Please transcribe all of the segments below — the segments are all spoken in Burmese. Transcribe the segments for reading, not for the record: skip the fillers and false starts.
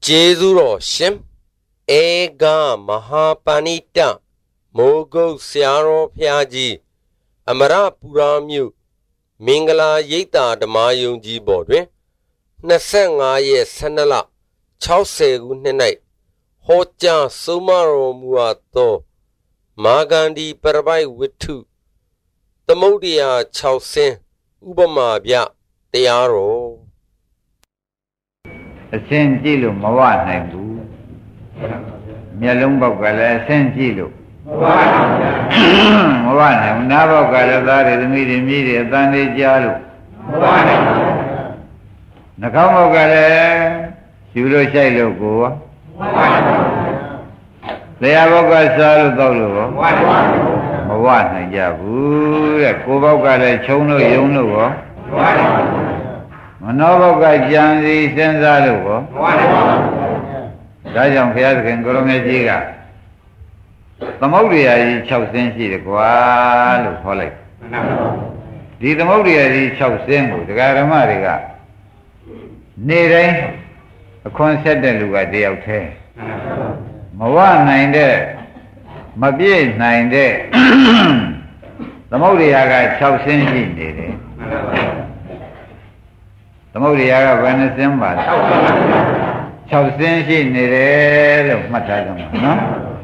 제주로 심 애가 마하파니타 모고 시아로 피아지 아마라 부라뮤 밍글라 예이타ဓမ္မယုံကြီး ပေါ်တွင် 25 ရက် 12 လ 60 ခုနှစ်၌ဟောကြားဆုံးမတော်မူအပ်သောမာဂန္ဒီပရပိုက်ဝတ္ထုသမုဒ္ဒရာ6ဆင်းဥပမာပြတရားတော်အစင်ကြည့်လို့မဝနိုင်ဘူးမျက်လုံးပေါက်ကလည်းအစင်ကြည့်လို့မဝနိုင်ဘူးနားပေါက်ကလည်းသားတွေသမီးတွေမြည်တွေအတန်တွေကြားလို့မဝနိုင်ဘူးနှာခေါင်းပေါက်ကလည်းယူလို့ရှိုက်လို့ကိုယ်မဝနိုင်ဘူးလျှာပေါက်ကစားလို့တောက်လို့မဝနိုင်ဘူးမဝနိုင်ကြဘူးတဲ့ကိုယ်ပေါက်ကလည်းခြုံလို့ယုံလို့ရောမဝနိုင်ဘူးမနောဘောကကြံစီစဉ်းစားလို့ကောမဝနိုင်ပါဘူးဒါကြောင့်ဘုရားသခင်ကိုရမေကြီးကသမုဒ္ဒရာကြီး6ဆင်းရှိတယ်ကွာလို့ခေါ်လိုက်ဒီသမုဒ္ဒရာကြီး6ဆင်းကိုဒကာဓမ္မတွေကနေ့တိုင်းအခွန်ဆက်တဲ့လူကတယောက်တည်းမဝနိုင်တဲ့မပြည့်နိုင်တဲ့သမုဒ္ဒရာက6ဆင်းရှိနေတယ်သမုဒ္ဒရာကဘယ်နှစင်းပါလဲ6စင်းရှိနေတယ်လို့မှတ်ထားကြမှာနော်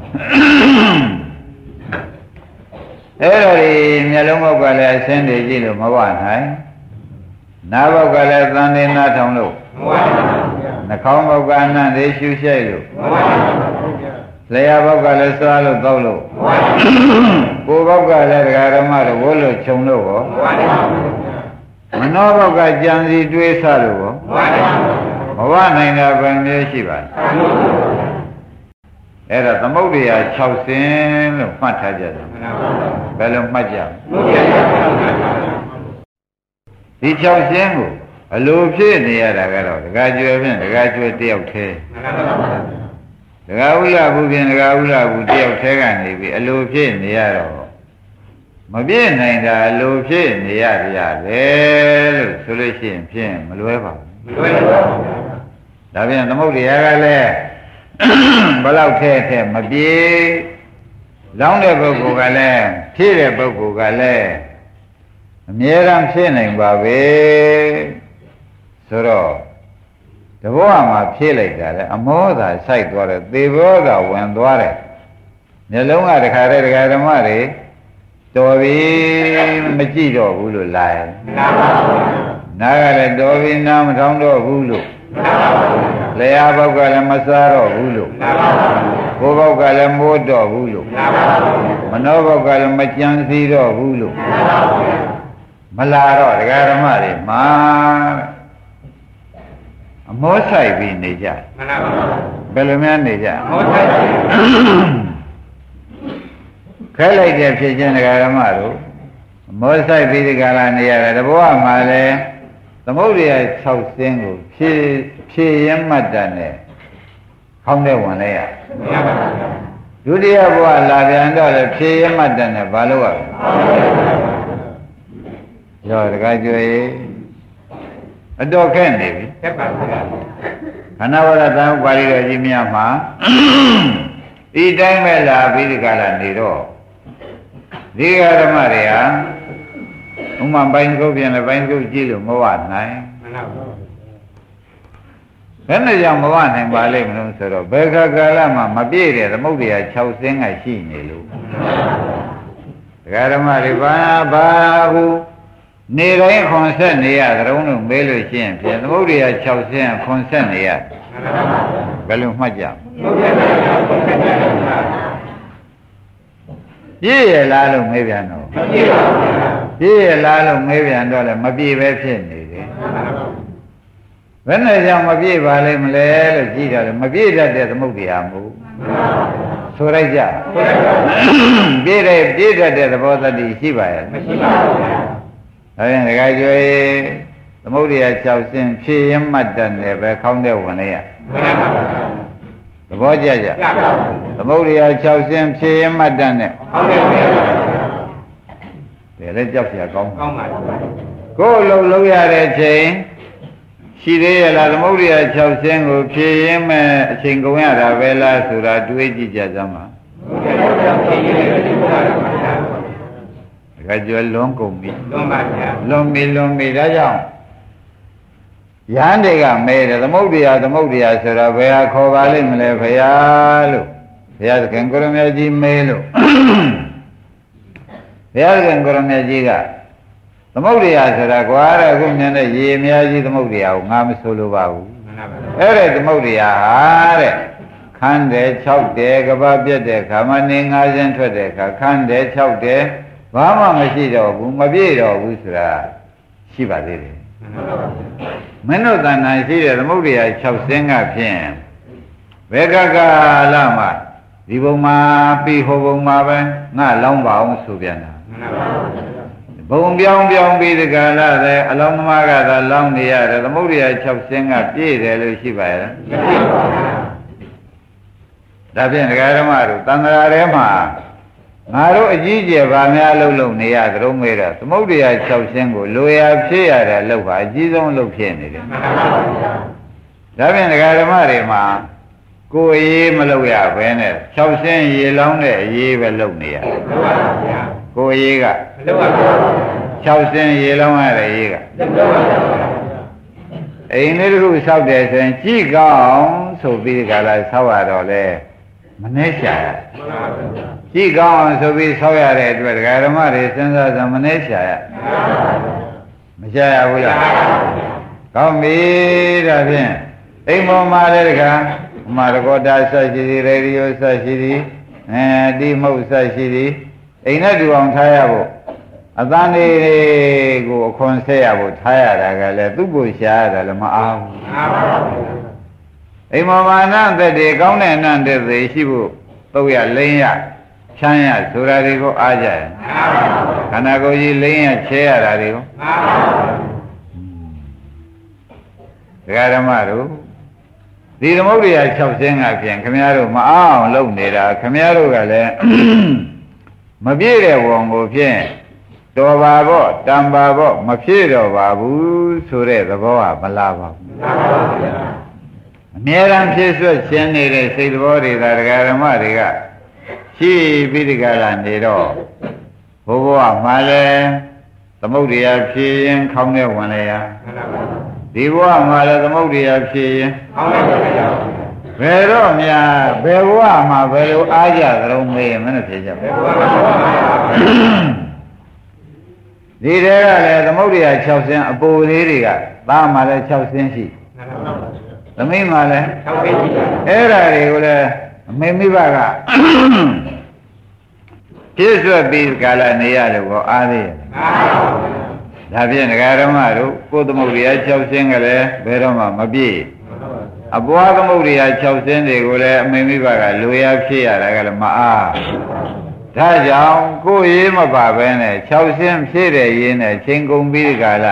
အဲ့တော့ဒီမျက်လုံးဘောက်ကလည်းအစင်းတွေကြည့်လို့မဝနိုင်နားဘောက်ကလည်းသံနေနားထောင်လို့မဝနိုင်နှာခေါင်းဘောကအနံ့တွေရှူရှိုက်လို့မဝနိုင်လျှာဘောက်ကလည်းစားလို့တောက်လို့မဝနိုင်ကိုယ်ဘောက်ကလည်းဒကာဓမ္မတို့ဝတ်လို့ခြုံလို့ရောမဝနိုင်မနောဘောက်ကကြံစီတွေးဆလို့ရောမဝနိုင်တာဘယ်မျိုးရှိပါလဲအဲ့ဒါသမုဒ္ဒရာ6ဆင်းလို့မှတ်ထားကြတယ်ဘယ်လိုမှတ်ကြဒီ6ဆင်းကိုအလိုဖြစ်နေရတာကတော့ဒကာကျွယ်ဖြင့်ဒကာကျွယ်တယောက်သေးဒကာဥလဘူးဖြင့်ဒကာဥလဘူးတယောက်သေးကနေပြီးအလိုဖြစ်နေရတော့မပြည့်နိုင်တာလိုဖြစ်နေရတယ်လို့ဆိုလို့ရှိရင်ဖြင့်မလွဲပါဘူးမလွဲပါဘူးဒါပြန်သမုဒ္ဒရာကလည်းဘလောက်ထဲမပြေလောင်းတဲ့ပုဂ္ဂိုလ်ကလည်းဖြည့်တဲ့ပုဂ္ဂိုလ်ကလည်းအမြဲတမ်းဖြစ်နိုင်ပါပဲဆိုတော့တဘောမှာဖြည့်လိုက်တာလေအမောသာစိုက်သွားတယ်သေဘောသာဝင်သွားတယ်မျက်လုံးကတခါတည်းဒကာဓမ္မတွေတော်ပြီမကြည့်တော့ဘူးလို့လာရင်နားပါဘူးနားကလည်းတော်ပြီနားမထောင်တော့ဘူးလို့နားပါဘူးလျှာဘောက်ကလည်းမစားတော့ဘူးလို့နားပါဘူးကိုယ်ဘောက်ကလည်းမိုးတော့ဘူးလို့နားပါဘူးမနောဘောက်ကလည်းမကြံစီတော့ဘူးလို့နားပါဘူးမလာတော့ဒကာဓမ္မတွေမှာအမောဆိုင်ပြီးနေကြမှန်ပါဘူးဘယ်လိုများနေကြအမောဆိုင်ခဲလိုက်တဲ့ဖြစ်ခြင်းဒကာဓမ္မတို့မောဆိုင်ပြီးဒီကလာနေရတယ်တဘောမှာလည်းသမုဒ္ဒရာ6ဆင်းကိုဖြည့်ရမှတ်တာနဲ့ခေါင်းထဲဝင်လိုက်ရဒုတိယဘဝလာပြန်တော့လည်းဖြည့်ရမှတ်တာနဲ့ဘာလို့ရရောဒကာကျွေးအတော်ခက်နေပြီခက်ပါဘူးခန္ဓာဝရသံပါဠိတော်ကြီးများမှာဒီတိုင်းပဲလာပြီးဒီကလာနေတော့ဒီဃာဓမ္မတွေဟာဥမာပိုင်းကုတ်ပြန်လည်းပိုင်းကုတ်ကြည့်လို့မဝနိုင်မှန်ပါဘူးဘယ်နဲ့ကြောင့်မဝနိုင်ပါလိမ့်မလို့ဆိုတော့ဘယ်ခါကာလမှာမပြည့်တဲ့သမုဒ္ဒရာ6ဆင်းကရှိနေလို့ဒကာဓမ္မတွေဘာဘူးနေတိုင်းခွန်ဆက်နေရကြုံလို့မေးလို့ရှိရင်ဖြင့်သမုဒ္ဒရာ6ဆင်းခွန်ဆက်နေရဘယ်လိုမှတ်ကြပြည့်ရလားလို့မေးပြန်တော့မပြည့်ပါဘူးပြည့်ရလားလို့မေးပြန်တော့လည်းမပြည့်ပဲဖြစ်နေတယ်ဘယ်နဲ့ကြောင့်မပြည့်ပါလိမ့်မလဲလို့ကြည့်တော့လည်းမပြည့်တတ်တဲ့သမုဒ္ဒရာမဟုတ်ဆိုလိုက်ကြပြည့်တတ်တဲ့သဘောတတိရှိပါရဲ့မရှိပါဘူးဒါရင်ဒကာကျွေးသမုဒ္ဒရာ6ဆင်းဖြည့်ရမှတ်တယ်နဲ့ပဲခေါင်းထဲဝင်လိုက်ရမှန်ပါဘူးသဘောကျကြသမုဒ္ဒရာ6ဆင်းဖြည့်ရမှတ်တယ်နဲ့ဟုတ်တယ်ဗျာဒါလည်းကြောက်เสียကောင်းပါကိုယ်လုံးလုံးရတဲ့ချိန်ရှိသေးရလားသမုဒ္ဒရာ6ဆင်းကိုဖြည့်ရင်းမဲ့အချိန်ကုန်ရတာပဲလားဆိုတာတွေးကြည့်ကြစမ်းပါဒါကြွလွန်ကုန်ပြီလွန်ပါဗျာလွန်ပြီဒါကြောင့်ယဟန်တွေကမဲတယ်သမုဒ္ဒရာဆိုတာဘယ်ဟာခေါ်ပါလိမ့်မလဲဖရာလို့ဘုရားသခင်ကိုရမကြီးမဲလို့ဘုရားသခင်ကိုရမကြီးကသမုဒ္ဒရာဆိုတာကွာတဲ့အခုမြင်တဲ့ရေအများကြီးသမုဒ္ဒရာကိုငါမဆိုလိုပါဘူးအဲ့ဒါသမုဒ္ဒရာဟာတဲ့ခန်းတယ်6တယ်ကဘာပြက်တဲ့ခါမနေငါးစင်းထွက်တဲ့ခါခန်းတယ်6တယ်ဘာမှမရှိတော့ဘူးမပြည့်တော့ဘူးဆိုတာရှိပါသေးတယ်မင်းတို့တဏ္ဍာရှိတဲ့သမုဒ္ဒရာ6စင်းကဖြင့်ဘယ်ကကလာမှဒီဘုံမှာပြီးဟိုဘုံမှာပဲငါလောင်းပါအောင်ဆိုပြန်တာဘုံပြောင်းပြီးဒီကလာတဲ့အလောင်းသမားကသာလောင်းနေရတယ်သမုဒ္ဒရာ6စင်းကပြည့်တယ်လို့ရှိပါရဲ့မရှိပါဘူးဒါဖြင့်ဒကာဓမ္မတို့တန်ဃာထဲမှာငါတို့အကြီးကျယ်ဗာများလုံနေရသလုံးမေးတော့သမုဒ္ဒရာ6စင်းကိုလိုရာဖြစ်ရတဲ့လောက်ပါအကြီးဆုံးလောက်ဖြစ်နေတယ်ဒါဖြင့်ဒကာဓမ္မတွေမှာကိုယ်ရေးမလုပ်ရဘဲနဲ့6စင်းရေလောင်းတဲ့အရေးပဲလုပ်နေရကိုယ်ရေးကမလုပ်ပါဘူး6စင်းရေလောင်းရတဲ့ရေးကအိမ်လေးတစ်ခုဆောက်တယ်ဆိုရင်ကြည့်ကောင်းဆိုပြီးကြလားဆောက်ရတော့လေမနှဲရှာရကြည့်ကောင်းဆိုပြီးဆောက်ရတဲ့အတွက်ဒကာဓမ္မတွေစဉ်းစားစမ်းမနှဲရှာရမရှာရဘူးလားကောင်းပြီဒါဖြင့်အိမ်ပေါ်မှာလည်းဒကာမာရကောတာဆက်ရှိသည်ရေဒီယိုဆက်ရှိသည်ဒီမုတ်ဆက်ရှိသည်အိမ်နဲ့တူအောင်ထားရဖို့အသံတွေကိုအခွန်ဆက်ရဖို့ထားရတာကလည်းသူ့ကိုရှားရတယ်လည်းမအားဘူးအိမ်မောမာနသက်တွေကောင်းတဲ့အနန္တတွေရှိဖို့တုတ်ရလိမ့်ရချမ်းရဆိုတာတွေကိုအားကြရဲ့ခန္ဓာကိုယ်ကြီးလိမ့်ရချဲရတာတွေကိုဒကာဓမ္မတို့ဒီသမုဒ္ဒရာ6စင်းကဖြင့်ခမည်းတော်မအောင်လုပ်နေတာခမည်းတော်ကလည်းမပြည့်တဲ့ဝန်ကိုဖြင့်တော်ပါပေါ့တန်ပါပေါ့မဖြည့်တော့ပါဘူးဆိုတဲ့သဘောကမလားပါဘူးအမြဲတမ်းဖြည့်ဆွတ်ခြင်းနေတဲ့စိတ်သဘောတွေဒါဒကာဓမ္မတွေကရှိပြီးဒီကလာနေတော့ဘိုးဘွားမှလည်းသမုဒ္ဒရာဖြည့်ရင်ခေါင်းနဲ့ဝင်လေရဒီဘဝမှာလည်းသမုဒ္ဒရာဖြည့်ရင်ဘယ်တော့များဘယ်ဘဝမှာဘယ်လိုအားကြသလုံးမေးရင်မနဲ့ဖြည့်ကြပါဒီတဲကလည်းသမုဒ္ဒရာ6ဆင်းအပူလေးတွေကသားမှာလည်း6ဆင်းရှိသမီးမှာလည်း6ဆင်းရှိအဲ့ဒါတွေကိုလည်းအမေမိဘကပြည့်စွက်ပြီးကာလနေရလို့ကိုအားသေးရဲ့ဒါဖြင့်ဒကာဓမ္မတို့ကိုယ်သမုဒ္ဒရာ6ဆင်းကလည်းဘယ်တော့မှမပြည့်အပွားသမုဒ္ဒရာ6ဆင်းတွေကိုလည်းအမေမိဘကလိုရာဖြစ်ရတာကလည်းမအားဒါကြောင့်ကိုယ်ရေးမပါဘဲနဲ့6ဆင်းဖြည့်တဲ့ရင်းနဲ့ချိန်ကုန်ပြီးဒီကာလ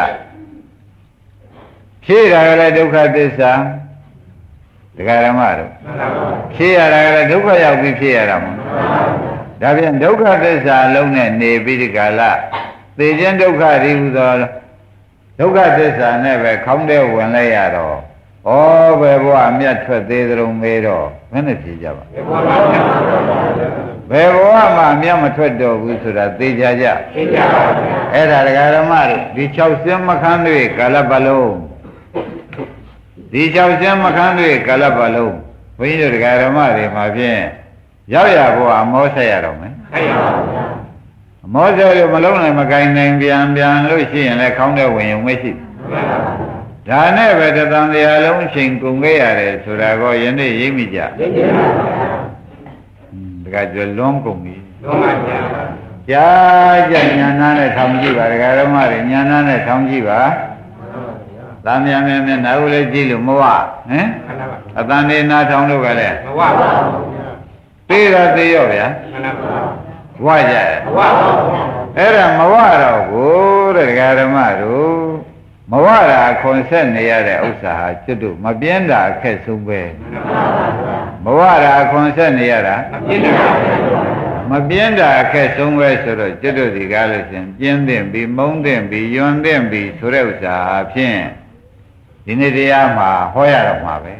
ဖြည့်တာကလည်းဒုက္ခသစ္စာဒကာဓမ္မတို့ဖြည့်ရတာကလည်းဒုက္ခရောက်ပြီးဖြည့်ရတာမဟုတ်ဒါဖြင့်ဒုက္ခသစ္စာလုံးနဲ့နေပြီးဒီကာလသေခြင်းဒုက္ခတွေဟူသောဒုက္ခသစ္စာနဲ့ပဲခေါင်းထဲဝင်လိုက်ရတော့ဩဘယ်ဘဝအမျက်ထွက်သေးသလုံးမေးတော့ဘယ်နဲ့ဖြေကြပါဘယ်ဘဝမှာအမျက်မထွက်တော့ဘူးဆိုတာသိကြကြသိကြပါဘူးအဲ့ဒါဒကာဓမ္မတို့ဒီ6ဆင်းမခန်းတွေကာလပတ်လုံးဒီ6ဆင်းမခန်းတွေကာလပတ်လုံးဘုန်းကြီးတို့ဒကာဓမ္မတွေမှာဖြင့်ရောက်ရဘဝအမောဆက်ရတော့မယ်ဆက်ရပါဘူးအမောဆက်လို့မလုံးနိုင်မကိုင်နိုင်ပြန်လို့ရှိရင်လည်းခေါင်းထဲဝင်ရုံမရှိဒါနဲ့ပဲတသံတရားလုံးအချိန်ကုန်ခဲ့ရတယ်ဆိုတာကိုယနေ့ရိပ်မိကြရိပ်ပါဘူးဒါကကြလွန်ကုန်ပြီလွန်ပါဗျာကြာညာနာနဲ့ထောင်ကြည့်ပါဒကာဓမ္မတွေညာနာနဲ့ထောင်ကြည့်ပါသာမြင်မြင်နာကိုလည်းကြည့်လို့မဝဟမ်အတန်နေနာထောင်လို့ကလည်းမဝပါဘူးသေးတာသေးရောဗျာဝကြတယ်မဝပါဘူးအဲ့ဒါမဝတော့ဘူးတဲ့ဒကာဓမ္မတို့မဝတာခွန်ဆက်နေရတဲ့ဥစ္စာဟာကျွတ်တို့မပြင်းတာအခက်ဆုံးပဲမဝတာခွန်ဆက်နေရတာမပြင်းတာအခက်ဆုံးပဲဆိုတော့ကျွတ်တို့ဒီကားလို့ရှင်ပြင်းသင့်ပြီးမုန်းသင့်ပြီးယွန်းသင့်ပြီးဆိုတဲ့ဥစ္စာဖြင့်ဒီနေ့တရားမှာဟောရတော့မှာပဲ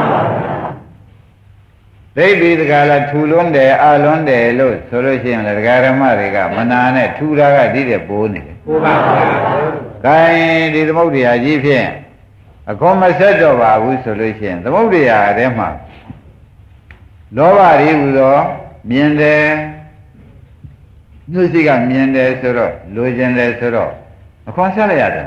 သိပြီတကလားထူလွန်းတယ်အလွန်းတယ်လို့ဆိုလို့ရှိရင်လည်းဒကာဓမ္မတွေကမနာနဲ့ထူတာကဒီတဲ့ပိုးနေတယ်ပိုးပါဗျာ။ခိုင်းဒီသမုဒ္ဒရာကြီးဖြင့်အကုန်မဆက်တော့ပါဘူးဆိုလို့ရှိရင်သမုဒ္ဒရာထဲမှာလောဘတွေဟူသောမြင်တယ်ညှို့စိတ်ကမြင်တယ်ဆိုတော့လိုချင်တယ်ဆိုတော့အခွန်ဆက်လိုက်ရတယ်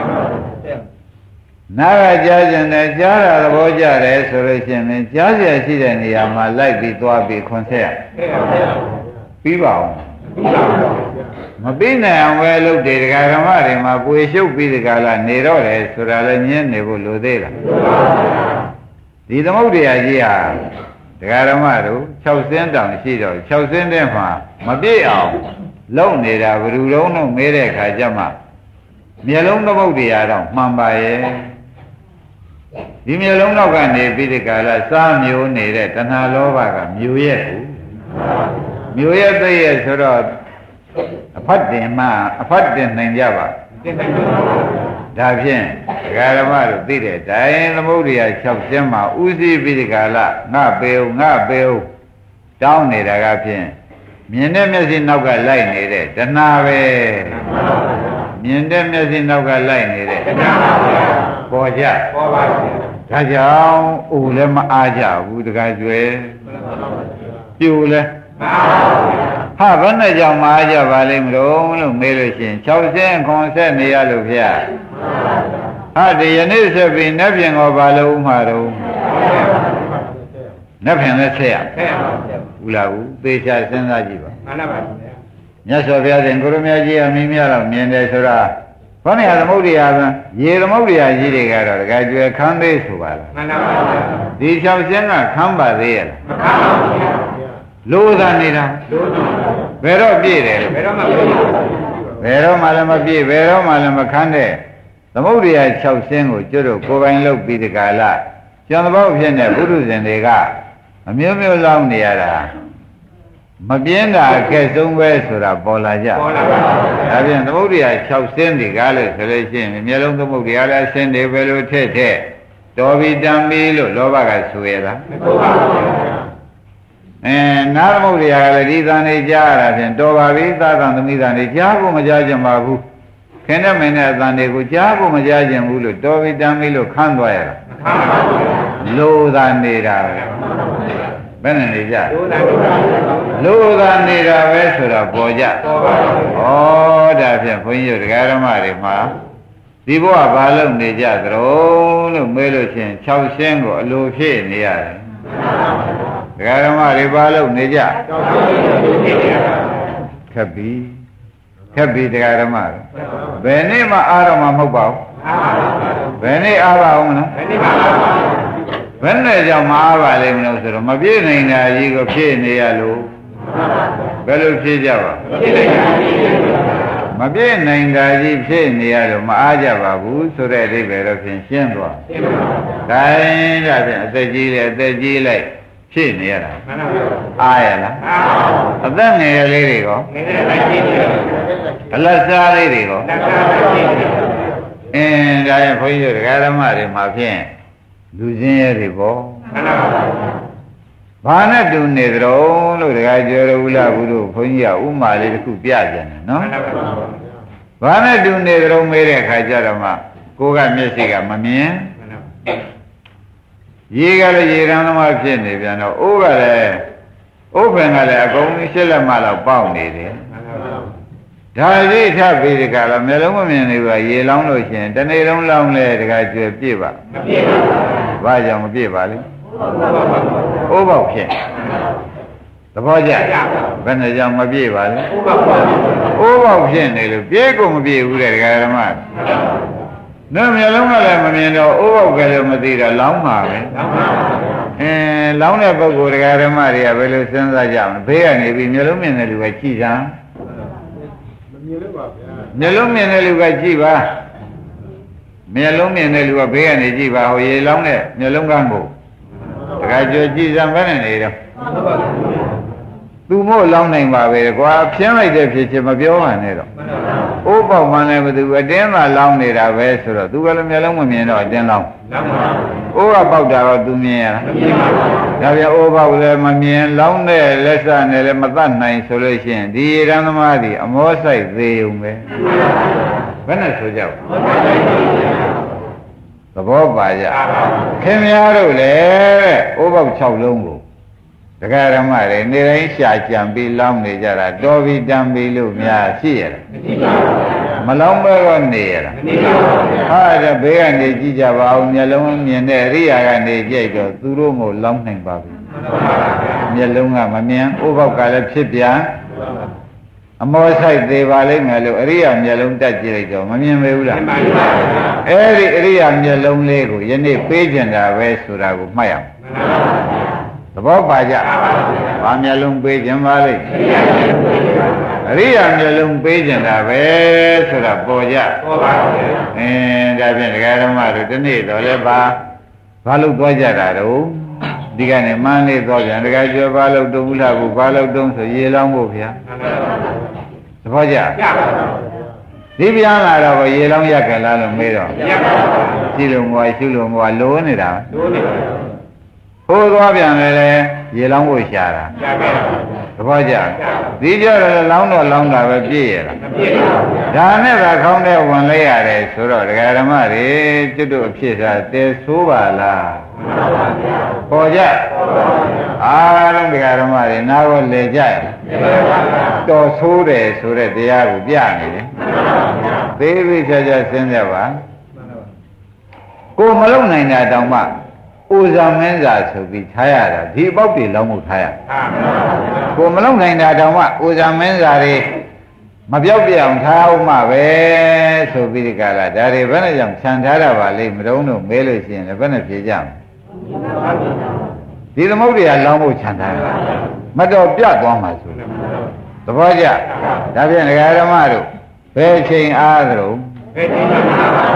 နာကကြားကျင်တယ်ကြားတာသဘောကျတယ်ဆိုလို့ရှိရင်ကြားเสียရှိတဲ့နေရာမှာလိုက်ပြီးသွားပြီးခွန်ဆက်ရပြီးပါအောင်မပြီးနိုင်အောင်ပဲလုပ်တယ်ဒကာဓမ္မတွေမှာပွေရှုပ်ပြီးဒကာလာနေတော့တယ်ဆိုတာလည်းညင်းနေဖို့လိုသေးလားဒီသမုဒ္ဒရာကြီးဟာဒကာဓမ္မတို့6ဆင်းတောင်ရှိတော့6ဆင်းတဲ့မှာမပြည့်အောင်လုံနေတာဘယ်သူလုံးလုံးမဲတဲ့ခါကျမှမျက်လုံးသမုဒ္ဒရာတော့မှန်ပါရဲ့ဒီမျက်လုံးတော့ကနေပြီးဒီကလာစားမျိုးနေတဲ့တဏှာလောဘကမျိုးရဲ့ကူမျိုးရဲ့သိရဲ့ဆိုတော့အဖတ်တင်မှအဖတ်တင်နိုင်ကြပါဒါဖြင့်ဒကာဓမ္မတို့သိတဲ့တိုင်သမုဒ္ဒရာ6ဆင်းမှာဥသိပြီးဒီကလာငါပေဦးငါပေဦးတောင်းနေတာကဖြင့်မြင်တဲ့မျက်စိနောက်ကလိုက်နေတဲ့တဏှာပဲမြင်တဲ့မျက်စိနောက်ကလိုက်နေတဲ့တဏှာပါဗျာပေါ်ကြပေါ်ပါဗျာဒါကြောင့်အိုလည်းမအားကြဘူးတခါကျွဲပြိုလည်းမအားပါဗျာဟာဘယ်နဲ့ကြောင့်မအားကြပါလိမ့်မလို့မေးလို့ရှိရင်6ဆင်းခွန်ဆက်နေရလို့ဗျာဟာဒီယနေ့ဆက်ပြီးနတ်ပြင်ကောဘာလို့မှတော့နတ်ပြင်လည်းဆက်ရဘူးလားဘူးသေချာစဉ်းစားကြည့်ပါမှန်ပါပါမြတ်စွာဘုရားရှင်ကိုရမကြီးအမိမြတ်တော့မြင်တယ်ဆိုတော့ခေါင်းရသမုဒ္ဒရာပဲရေသမုဒ္ဒရာကြီးတွေကတော့တကယ်ကျွယ်ခမ်းသေးဆိုပါလားမှန်ပါပါဒီ6ဆင်းကခမ်းပါသေးရဲ့လားမခမ်းပါဘူးလိုသာနေတာဘယ်တော့ပြည့်တယ်ဘယ်တော့မှမပြည့်ဘယ်တော့မှလည်းမပြည့်ဘယ်တော့မှလည်းမခမ်းတဲ့သမုဒ္ဒရာ6ဆင်းကိုကျွတ်တို့ကိုယ်ပိုင်လုပ်ပြီးဒီကလာကျန်တဲ့ဘောက်ဖြစ်နေဘုရုဇဉ်တွေကအမျိုးမျိုးလောင်းနေရတာမပြင်းတာအခက်ဆုံးပဲဆိုတာပေါ်လာကြပေါ်လာပါဘူးဒါဖြင့်သမုဒ္ဒရာ6ဆင်းတွေကလည်းဆိုလို့ရှိရင်မျက်လုံးသမုဒ္ဒရာလည်းဆင်းတွေပဲလို့ထက်တော်ပြီတမ်းပြီလို့လောဘကဆိုရလားမဟုတ်ပါဘူးနာသမုဒ္ဒရာကလည်းဒီသံတွေကြားရတာဖြင့်တော်ပါပြီသာသံသမီးသံတွေကြားဖို့မကြားကြပါဘူးခင်တဲ့မင်းတဲ့အသံတွေကိုကြားဖို့မကြားကြဘူးလို့တော်ပြီတမ်းပြီလို့ခန်းသွားရတာမခန်းပါဘူးလိုသာနေတာပဲဘယ်နဲ့နေကြလိုသာနေတာပဲဆိုတာပေါ်ကြဩဒါဖြင့်ဘုန်းကြီးတို့ဒကာဓမ္မတွေမှာဒီဘဝဘာလို့နေကြသလဲလို့မေးလို့ချင်း6ရှင်းကိုအလိုဖြည့်နေရတယ်ဒကာဓမ္မတွေဘာလို့နေကြခက်ပြီဒကာဓမ္မဘယ်နေ့မှအားတော့မှမဟုတ်ပါဘူးဘယ်နေ့အားပါအောင်မလားဘယ်နေ့မှအားပါဘယ်နဲ့ကြောင့်မအားပါလိမ့်မလို့ဆိုတော့မပြည့်နိုင်တာကြီးကိုဖြည့်နေရလို့ဘယ်လိုဖြည့်ကြပါမပြည့်နိုင်တာကြီးဖြည့်နေရလို့မအားကြပါဘူးဆိုတဲ့အဓိပ္ပာယ်တော့ဖြင့်ရှင်းသွားဒါရင်ဒါဖြင့်အသက်ကြီးလေအသက်ကြီးလိုက်ဖြည့်နေရတာအားရလားအသက်ငယ်လေးတွေကောအလတ်စားလေးတွေကောဒါရင်ဘုန်းကြီးတို့ဒကာဓမ္မတွေမှာဖြင့်လူချင်းရဲ့တွေပေါ့ဘာနဲ့တူနေကြတော့လို့တခါကျော်ရဘူးလားဘူးတို့ဘုန်းကြီးကဥမာလေးတစ်ခုပြပြန်တယ်နော်ဘာနဲ့တူနေကြတော့မေးတဲ့အခါကျတော့မှကိုကမျက်စိကမမြင်ရေကလည်းရေရန်သမားဖြစ်နေပြန်တော့အိုးကလည်းအိုးပင်ကလည်းအကုန်ရှစ်လက်မလောက်ပေါက်နေတယ်ဒါလေးထပ်ပြီးဒီကလာမျက်လုံးမမြင်နေဘူးရေလောင်းလို့ရှိရင်တနေ့လုံးလောင်းလဲတခါကျွေပြည့်ပါမပြည့်ပါဘူးဘာကြောင့်မပြည့်ပါလဲအိုးပေါက်ဖြစ်သဘောကျဘယ်နဲ့ကြောင့်မပြည့်ပါလဲအိုးပေါက်ဖြစ်နေလို့ပြည့်ကုန်မပြည့်ဘူးတဲ့ဒကာဓမ္မနော်မျက်လုံးကလည်းမမြင်တော့အိုးပေါက်ကလည်းမသိတော့လောင်းမှာပဲလောင်းတဲ့ပုဂ္ဂိုလ်ဒကာဓမ္မတွေကဘယ်လိုစဉ်းစားကြမလဲဘေးကနေပြီးမျက်လုံးမြင်တဲ့လူပဲကြည့်တာမျက်လုံးမြင်တဲ့လူကကြည့်ပါမျက်လုံးမြင်တဲ့လူကဘေးကနေကြည့်ပါဟိုရေလောင်းတဲ့မျက်လုံးကန်းကိုတခါကြွကြည့်စမ်းဘယ်နဲ့နေတော့သူမို့လောင်းနိုင်ပါပဲကွာဖြင်းလိုက်တဲ့ဖြစ်ချင်းမပြောပါနဲ့တော့ဥပ္ပောက်မှန်လည်းဘသူအတင်းသာလောင်းနေတာပဲဆိုတော့သူကလည်းမျက်လုံးမမြင်တော့အတင်းလောင်းဥကပေါက်တာတော့သူမြင်ရလားဒါပြဥပ္ပောက်လည်းမမြင်လောင်းတဲ့လက်စနဲ့လည်းမတတ်နိုင်ဆိုလို့ရှိရင်ဒီရန်သမားဒီအမောဆိုင်သေးုံပဲဘယ်နဲ့ဆိုကြသဘောပါကြခင်များတို့လည်းဥပ္ပောက်6လုံးကိုဒကာရမတွေနေတိုင်းရှာကြံပြီးလောင်းနေကြတာတော်ပြီတန်ပြီလို့များရှိရလားမလောင်းပဲတော့နေရလားဟာဒါဘေးကနေကြည့်ကြပါဦးမျက်လုံးမြင်တဲ့အရိယာကနေကြိတ်တော့သူတို့ကိုလောင်းနိုင်ပါပြီမျက်လုံးကမမြင်ဥပ္ပောက်ကလည်းဖြစ်ပြန်အမောဆိုင်သေးပါလိမ့်မယ်လို့အရိယာမျက်လုံးတက်ကြည့်လိုက်တော့မမြင်ပဲဘူးလားအဲ့ဒီအရိယာမျက်လုံးလေးကိုယနေ့ပေးကျင်တာပဲဆိုတာကိုမှတ်ရအောင်သဘောပါကြဘာမျက်လုံးပေးကျင်ပါလိမ့်အရိယာမျက်လုံးပေးကျင်တာပဲဆိုတာပေါ်ကြပေါ်ပါဘူးဒါဖြင့်ဒကာဓမ္မတို့ဒီနေ့တော့လည်းဘာလို့သွားကြတာတော့ဒီကနေ့မန်းလေးသွားပြန်ဒကာကျော်ဘာလို့တုံးဘူးလားဘူးဘာလို့တုံးဆိုရေလောင်းဖို့ဗျာသဘောကျဒီပြန်လာတော့ရေလောင်းရကြလားလို့မေးတော့ကြည့်လို့မွာရှုလို့မွာလိုနေတာဟိုးသွားပြန်လေရေလောင်းဖို့ရှာတာသဘောကျဒီကြတော့လောင်းတော့လောင်းတာပဲပြည့်ရတာဒါနဲ့သာခေါင်းထဲဝင်လိုက်ရတယ်ဆိုတော့ဒကာဓမ္မတွေကျွတ်တို့အဖြစ်စားတဲဆိုးပါလားပေါ်ကြအားလုံးဒကာဓမ္မတွေနားကိုလေကြရတော်ဆိုးတယ်ဆိုတဲ့တရားကိုပြနေတယ်သေးသေးချာချာစဉ်းစားပါကိုမလုံနိုင်တာတောင်မှဥဇာမင်းစာဆိုပြီးထားရတာဒီအပေါက်တွေလောင်းမှုထားရကိုမလုံနိုင်တာတောင်မှဥဇာမင်းစာတွေမပြောက်ပြအောင်ထားအောင်မှပဲဆိုပြီးဒီကလာဒါတွေဘယ်နဲ့ကြောင့်ခြံထားတာပါလိမ့်မတုံးတို့မဲလို့ရှိရင်လည်းဘယ်နဲ့ဖြေကြမလဲဒီသမုဒ္ဒရာလောင်းဖို့ခြံထားတာမတော်ပြတ်သွားမှာဆိုသဘောကျဒါဖြင့်ဒကာဓမ္မတို့ဘယ်ချိန်အားသလိုဘယ်ချိန်အားပါ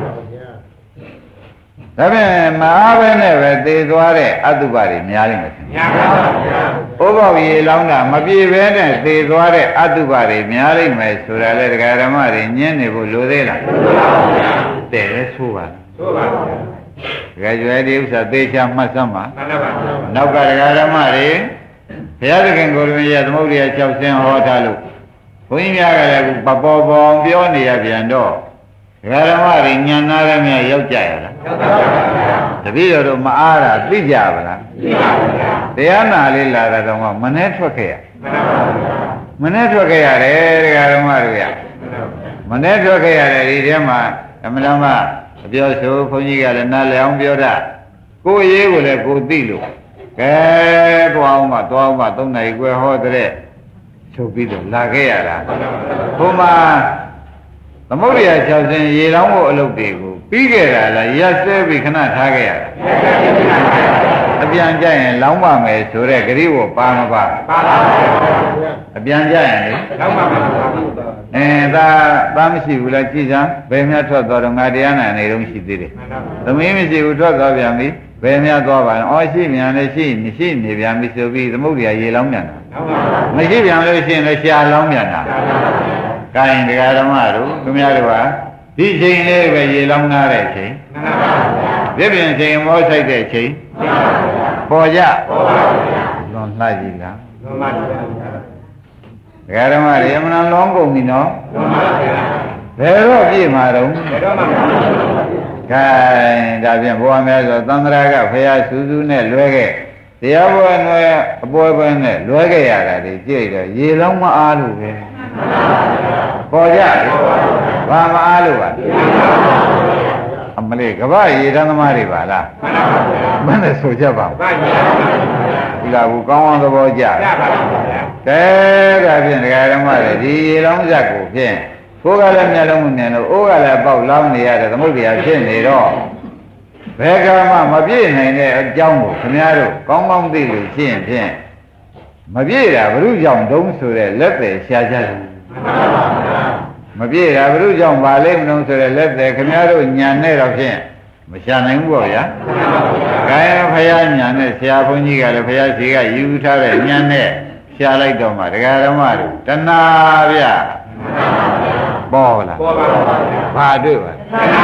ဒါဖြင့်မအားပဲနဲ့ပဲသေသွားတဲ့အတုပတွေများလိမ့်မယ်ခင်ဗျာများပါဗျာဥပ္ပောက်ရေလောင်းတာမပြေပဲနဲ့သေသွားတဲ့အတုပတွေများလိမ့်မယ်ဆိုတာလေဒကာဓမ္မတွေညင်းနေဖို့လိုသေးလားလိုပါဗျာတဲ့လဲဆိုပါဆိုပါဗျာဒကာကျွဲဒီဥစ္စာသေချာမှတ်စမ်းပါမှန်ပါဗျာနောက်ကဒကာဓမ္မတွေဘုရားသခင်ကိုယ်တော်ရဲ့သမုဒ္ဒရာ6ဆင်းဟောထားလို့ဘုန်းကြီးများကလည်းပပေါ်ပေါ်ပြောနေရပြန်တော့ဒကာဓမ္မတွေညံနာလည်းများရောက်ကြရလားရောက်ပါဗျာတပည့်တော်တို့မအားတာသိကြပါလားသိပါဗျာတရားနာလေးလာတာတော့မနဲ့ထွက်ခဲ့ရမှန်ပါဗျာမနဲ့ထွက်ခဲ့ရတယ်ဒကာဓမ္မတို့ရမနဲ့ထွက်ခဲ့ရတယ်ဒီထဲမှာအမှန်တမ်းအပြောဆိုဘုန်းကြီးကလည်းနားလည်အောင်ပြောတာကိုယ်ရေးကိုလည်းကိုသိလို့ကဲသွားအောင်မှ3နာရီခွဲဟောတဲ့ချုပ်ပြီးတော့လာခဲ့ရတာဘုမှာသမုဒ္ဒရာ6ဆင်းရေလောင်းဖို့အလုပ်တွေကိုပြီးခဲ့တာလားရက်စဲပြီးခဏထားခဲ့ရတာအပြန်ကြရင်လောင်းပါမယ်ဆိုတဲ့ဂရိဝပါမပါပါပါအပြန်ကြရင်လေလောင်းပါမယ်သားမရှိဘူးလားကြည်စမ်းဘယ်များထွက်သွားတော့ငါတရားနာနေတော့ရှိသေးတယ်သမီးမရှိဘူးထွက်သွားပြန်ပြီဘယ်များသွားပါလဲအော်ရှိမြန်လည်းရှိနေပြန်ပြီဆိုပြီးသမုဒ္ဒရာရေလောင်းပြန်တာမရှိပြန်လို့ရှိရင်လည်းရှာလောင်းပြန်တာကိုင်းဒကာဓမ္မတို့သူများတို့ဟာဒီချိန်လေးပဲရေလောင်းနာတဲ့အချိန်မှန်ပါဗျာပြည့်ပြင်ချိန်မောဆိုင်တဲ့အချိန်ပေါ်ကြပေါ်ပါဗျာလွန်လှကြည့်လားလွန်ပါဗျာဒကာဓမ္မတွေအမှန်လောင်းကုန်ပြီနော်လွန်ပါဗျာဘယ်တော့ပြည့်မှာတော့ဘယ်တော့မှမပြည့်ပါဘူးခိုင်းဒါဖြင့်ဘုရားများဆိုသံဃာကဖရာစူးစူးနဲ့လွဲခဲ့တရားပွဲနဲ့အပွဲပွဲနဲ့လွဲခဲ့ရတာတွေကြည့်တော့ရေလောင်းမအားလို့ပဲပေါ်ကြဘာမအားလို့ပါအမလေးကဗ္ဗရေတန်းသမားတွေပါလားမှန်ပါဗျာမနဲ့ဆိုကြပါဘူးလာဘူးကောင်းအောင်သဘောကြပါပါဗျာဒါဖြင့်ဒကာဓမ္မတွေဒီရေလောင်းဇက်ကိုဖြင့်ကိုယ်ကလည်းမျက်လုံးမမြင်လို့အိုးကလည်းပေါက်လောင်းနေရတဲ့သမုဒ္ဒရာဖြစ်နေတော့ဘယ်ကမှမပြည့်နိုင်တဲ့အကြောင်းကိုခင်ဗျားတို့ကောင်းကောင်းသိလို့ရှိရင်ဖြင့်မပြည့်တာဘုရုကြောင့်တုံးဆိုတဲ့လက်ပဲရှားကြတယ်မပြည့်တာဘုရုကြောင့်ပါလိမ့်မလို့ဆိုတဲ့လက်ပဲခင်ဗျားတို့ညံနဲ့တော့ဖြင့်မရှာနိုင်ဘူးပေါ့ဗျာ။ခိုင်းဖယားညံနဲ့ဆရာဘုန်းကြီးကလည်းဖယားစီကယူထားတဲ့ညံနဲ့ရှာလိုက်တော့မှဒကာဓမ္မတို့တဏှာဗျ။ဒပေါ်လားဘာတွေ့ပါ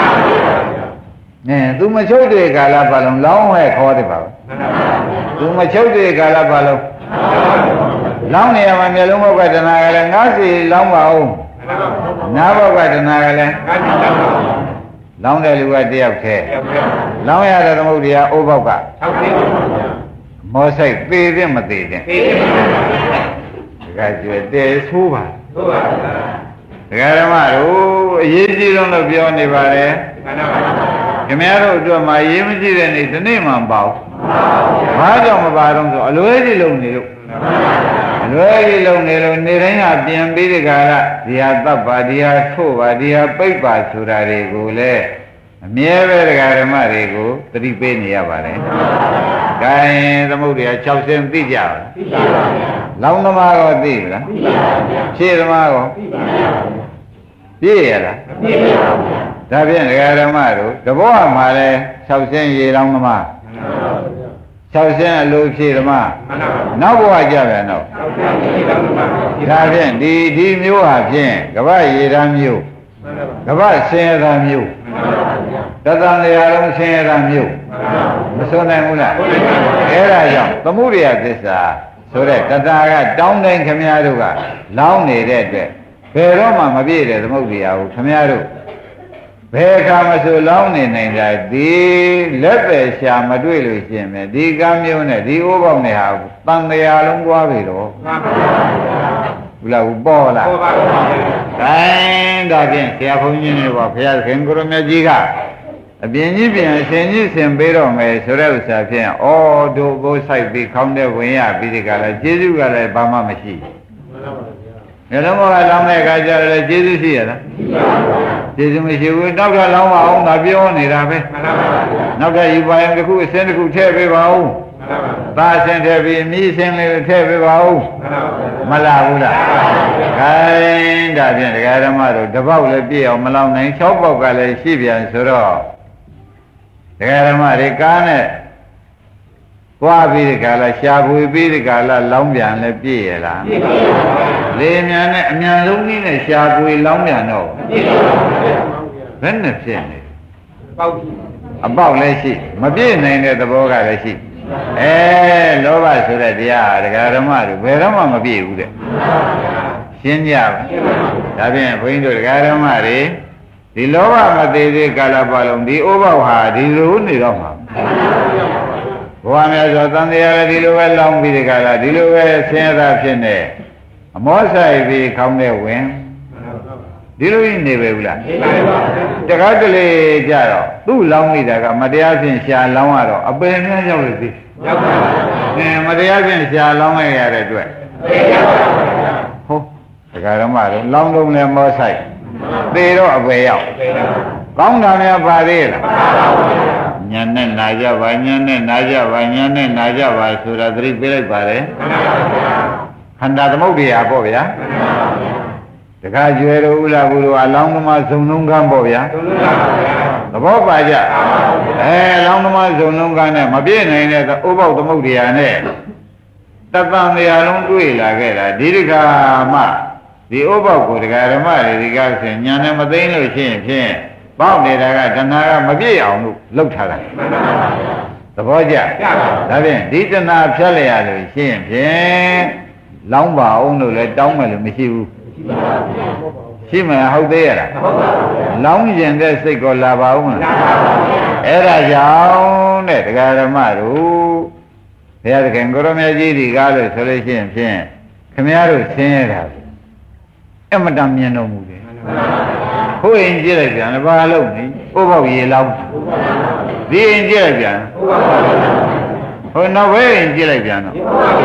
သူမချုပ်တဲ့ကာလပါလုံးလောင်းဟဲ့ခေါ်တယ်ပါသူမချုပ်တဲ့ကာလပါလုံးလောင်းနေရမှာမျိုးလုံးဘောကတဏှာကလည်းငါးစီလောင်းပါဦးနားဘောကတဏှာကလည်းလောင်းတဲ့လူကတယောက်တည်းလောင်းရတဲ့သမုဒ္ဒရာအိုးဘောက်ကမောဆိုင်သေးတဲ့မသေးတဲ့ဒါကကျွဲတဲဆိုးပါဒကာဓမ္မတို့အရေးကြီးဆုံးလို့ပြောနေပါလေခင်ဗျားတို့အတွက်မှာရေးမကြည့်တဲ့နေ့ဒီနေ့မှမပေါ့ဘာကြောင့်မပါတော့ဆိုအလွဲကြီးလုံနေလို့အလွဲကြီးလုံနေလို့နေတိုင်းကပြင်ပြီးဒီကရဒီဟာတပ်ပါဒီဟာထို့ပါဒီဟာပိတ်ပါဆိုတာတွေကိုလည်းအမြဲပဲဒကာဓမ္မတွေကိုသတိပေးနေရပါတယ်။ဒါရင်သမုဒ္ဒရာ6ဆင်းသိကြပါလား။သိပါပါဗျာ။လောင်းသမားရောသိလား။သိပါပါဗျာ။ဖြည့်သမားရောသိပါပါဗျာ။ပြည့်ရလား။ပြည့်ပါပါဗျာ။ဒါဖြင့်ဒကာဓမ္မတို့တဘောမှာလဲ6ဆင်းရေလောင်းသမား။မှန်ပါပါဗျာ။6ဆင်းအလိုဖြည့်သမား။မှန်ပါပါ။နောက်ဘဝကြပြန်တော့6ဆင်းရေလောင်းသမား။ဒါဖြင့်ဒီမျိုးဟာဖြင့်ကပ္ပရေဓာမျိုးကပ္ပဆင်းရဲတာမျိုးတသံတရားလုံးဆင်းရဲတာမျိုးမဆိုနိုင်ဘူးလားအဲ့ဒါကြောင့်သမုဒိယသစ္စာဆိုတဲ့တဏှာကတောင်းတိုင်းခမည်းတော်ကလောင်းနေတဲ့အတွက်ဘယ်တော့မှမပြည့်တဲ့သမုဒိယကိုခမည်းတော်ဘယ်အခါမှဆိုလောင်းနေနိုင်တာဒီလက်ပဲရှာမတွေ့လို့ရှိရင်ဒီကမ်းမျိုးနဲ့ဒီအိုးပေါက်နဲ့ဟာတန်တရားလုံးသွားပြီတော့မှန်ပါဘူးလားပေါ်လားပေါ်ပါဘူး။ဒါဒါဖြင့်ဆရာဘုန်းကြီးတွေပေါ့ဘုရားခင်ကိုရမကြီးကအပြင်ကြီးပြင်အရှင်ကြီးဆင်ပေးတော့မယ်ဆိုတဲ့ဥစ္စာဖြင့်ဩတို့ဘိုးဆိုင်ပြီးခေါင်းတဲ့ဝင်ရပြီးဒီကလည်းကျေးဇူးကလည်းဘာမှမရှိဘူး။မှန်ပါပါဗျာ။ဘယ်တော့မှလောင်းတဲ့အခါကျတော့လည်းကျေးဇူးရှိရလား။ရှိပါပါဗျာ။ကျေးဇူးမရှိဘူးနောက်တော့လောင်းမအောင်သာပြောနေတာပဲ။မှန်ပါပါဗျာ။နောက်တော့ယူပါရင်တစ်ခုအစင်းတစ်ခုထည့်ပေးပါဦး။သာဆင်းထည့်ပြီးအမီးဆင်းလေးထည့်ပေးပါဦးမလာဘူးလားခိုင်းဒါဖြင့်ဒကာဓမ္မတို့တပေါက်လည်းပြည့်အောင်မလောင်နိုင်6ပေါက်ကလည်းရှိပြန်ဆိုတော့ဒကာဓမ္မတွေကားနဲ့သွားပြီးဒီကလာရှာဖွေပြီးဒီကလာလောင်းပြန်လည်းပြည့်ရလားပြည့်ပါဘူးလေမြန်နဲ့အမြန်ဆုံးနည်းနဲ့ရှာဖွေလောင်းပြန်တော့ပြည့်ပါဘူးဘယ်နဲ့ဖြစ်နေအပေါက်လည်းရှိမပြည့်နိုင်တဲ့သဘောကလည်းရှိလောဘဆိုတဲ့တရားဒကာဓမ္မတို့ဘယ်တော့မှမပြည့်ဘူးတဲ့ရှင်းကြပါဒါဖြင့်ဘုန်းကြီးတို့ဒကာဓမ္မတွေဒီလောဘမသေးသေးကာလပတ်လုံးဒီဥပ္ပောဟာဒီလိုနေတော့မှာဘဝများစွာသံတရားလည်းဒီလိုပဲလောင်းပြီးဒီကလာဒီလိုပဲဆင်းရဲတာဖြစ်နေအမောဆိုင်ပြီးခေါင်းနဲ့ဝင်ဒီလိုကြီးနေပဲဘူးလားတခါတလေကြတော့သူ့လောင်းနေတာကမတရားဖြင့်ရှာလောင်းရတော့အပယ်များရောက်လို့သိရောက်ပါဘူးမတရားဖြင့်ရှာလောင်းရတဲ့အတွက်ဟုတ်ဒကာဓမ္မတို့လောင်းလုံးလည်းမောဆိုင်သေတော့အပယ်ရောက်ကောင်းတာများပါသေးလားညာနဲ့နာကြပါညာနဲ့နာကြပါညာနဲ့နာကြပါဆိုတာသတိပေးလိုက်ပါလေခန္ဓာသမုဒ္ဒရာပေါ့ဗျာတခါကျွဲတို့ဥလာဘူးတို့အလောင်းသမားဇုံလုံးကန်းပေါ့ဗျာသဘောပါကြအလောင်းသမားဇုံလုံးကန်းနဲ့မပြည့်နိုင်တဲ့ဥပုပ်သမုဒ္ဒရာနဲ့တပံတရားလုံးတွေ့လာခဲ့တာဒီတခါမှဒီဥပုပ်ကိုဒကာဓမ္မတွေဒီကားဆိုညာနဲ့မသိမ့်လို့ရှိရင်ဖြင့်ပေါက်နေတာကတဏှာကမပြည့်အောင်လို့လှုပ်ထားတာသဘောကျဒါဖြင့်ဒီတဏှာဖြတ်လိုက်ရလို့ရှိရင်ဖြင့်လောင်းပါအောင်လို့လည်းတောင်းမယ်လို့မရှိဘူးရှိမှဟုတ်သေးရလားလောင်းကျင်တဲ့စိတ်ကိုလာပါဦးမလားအဲ့ဒါကြောင့်တဲ့ဒကာဓမ္မတို့ဘုရားသခင်ကိုရမကြီးဒီကားလို့ဆိုလို့ရှိရင်ဖြင့်ခမည်းတော်ဆင်းရဲတာအမတန်မြင်တော်မူတယ်ဟိုရင်ကြည့်လိုက်ပြန်ဘာလို့နေဥပုပ်ရေလောင်းဒီရင်ကြည့်လိုက်ပြန်ဟိုနောက်ဘဲရင်ကြည့်လိုက်ပြန်တော့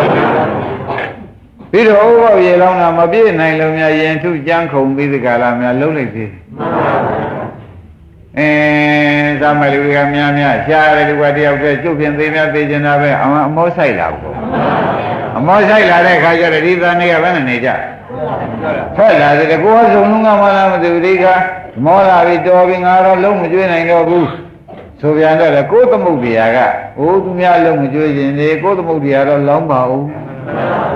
ပြီးတော့ဥပုပ်ရေလောင်းတာမပြည့်နိုင်လို့များရင်ထုကြမ်းခုံပြီးဒီကလာများလုံးလိုက်သေးသာမလူတွေကများရှားတယ်ဒီကတယောက်တည်းကျုပ်ပြင်သေးများသေးချင်တာပဲအမောဆိုင်လာပေါ့အမောဆိုင်လာတဲ့ခါကျတော့ဒီသားနေကဘယ်နဲ့နေကြထွက်လာတယ်ကိုယ်စုံလုံးကမှလာမသိဘူးဒီကမောလာပြီးတော်ပြီးငါတော့လုံးမကျွေးနိုင်တော့ဘူးဆိုပြန်တော့ကိုယ်သမုဒ္ဒရာကအိုးသူများလုံးမကျွေးခြင်းလေကိုယ်သမုဒ္ဒရာတော့လောင်းပါဦး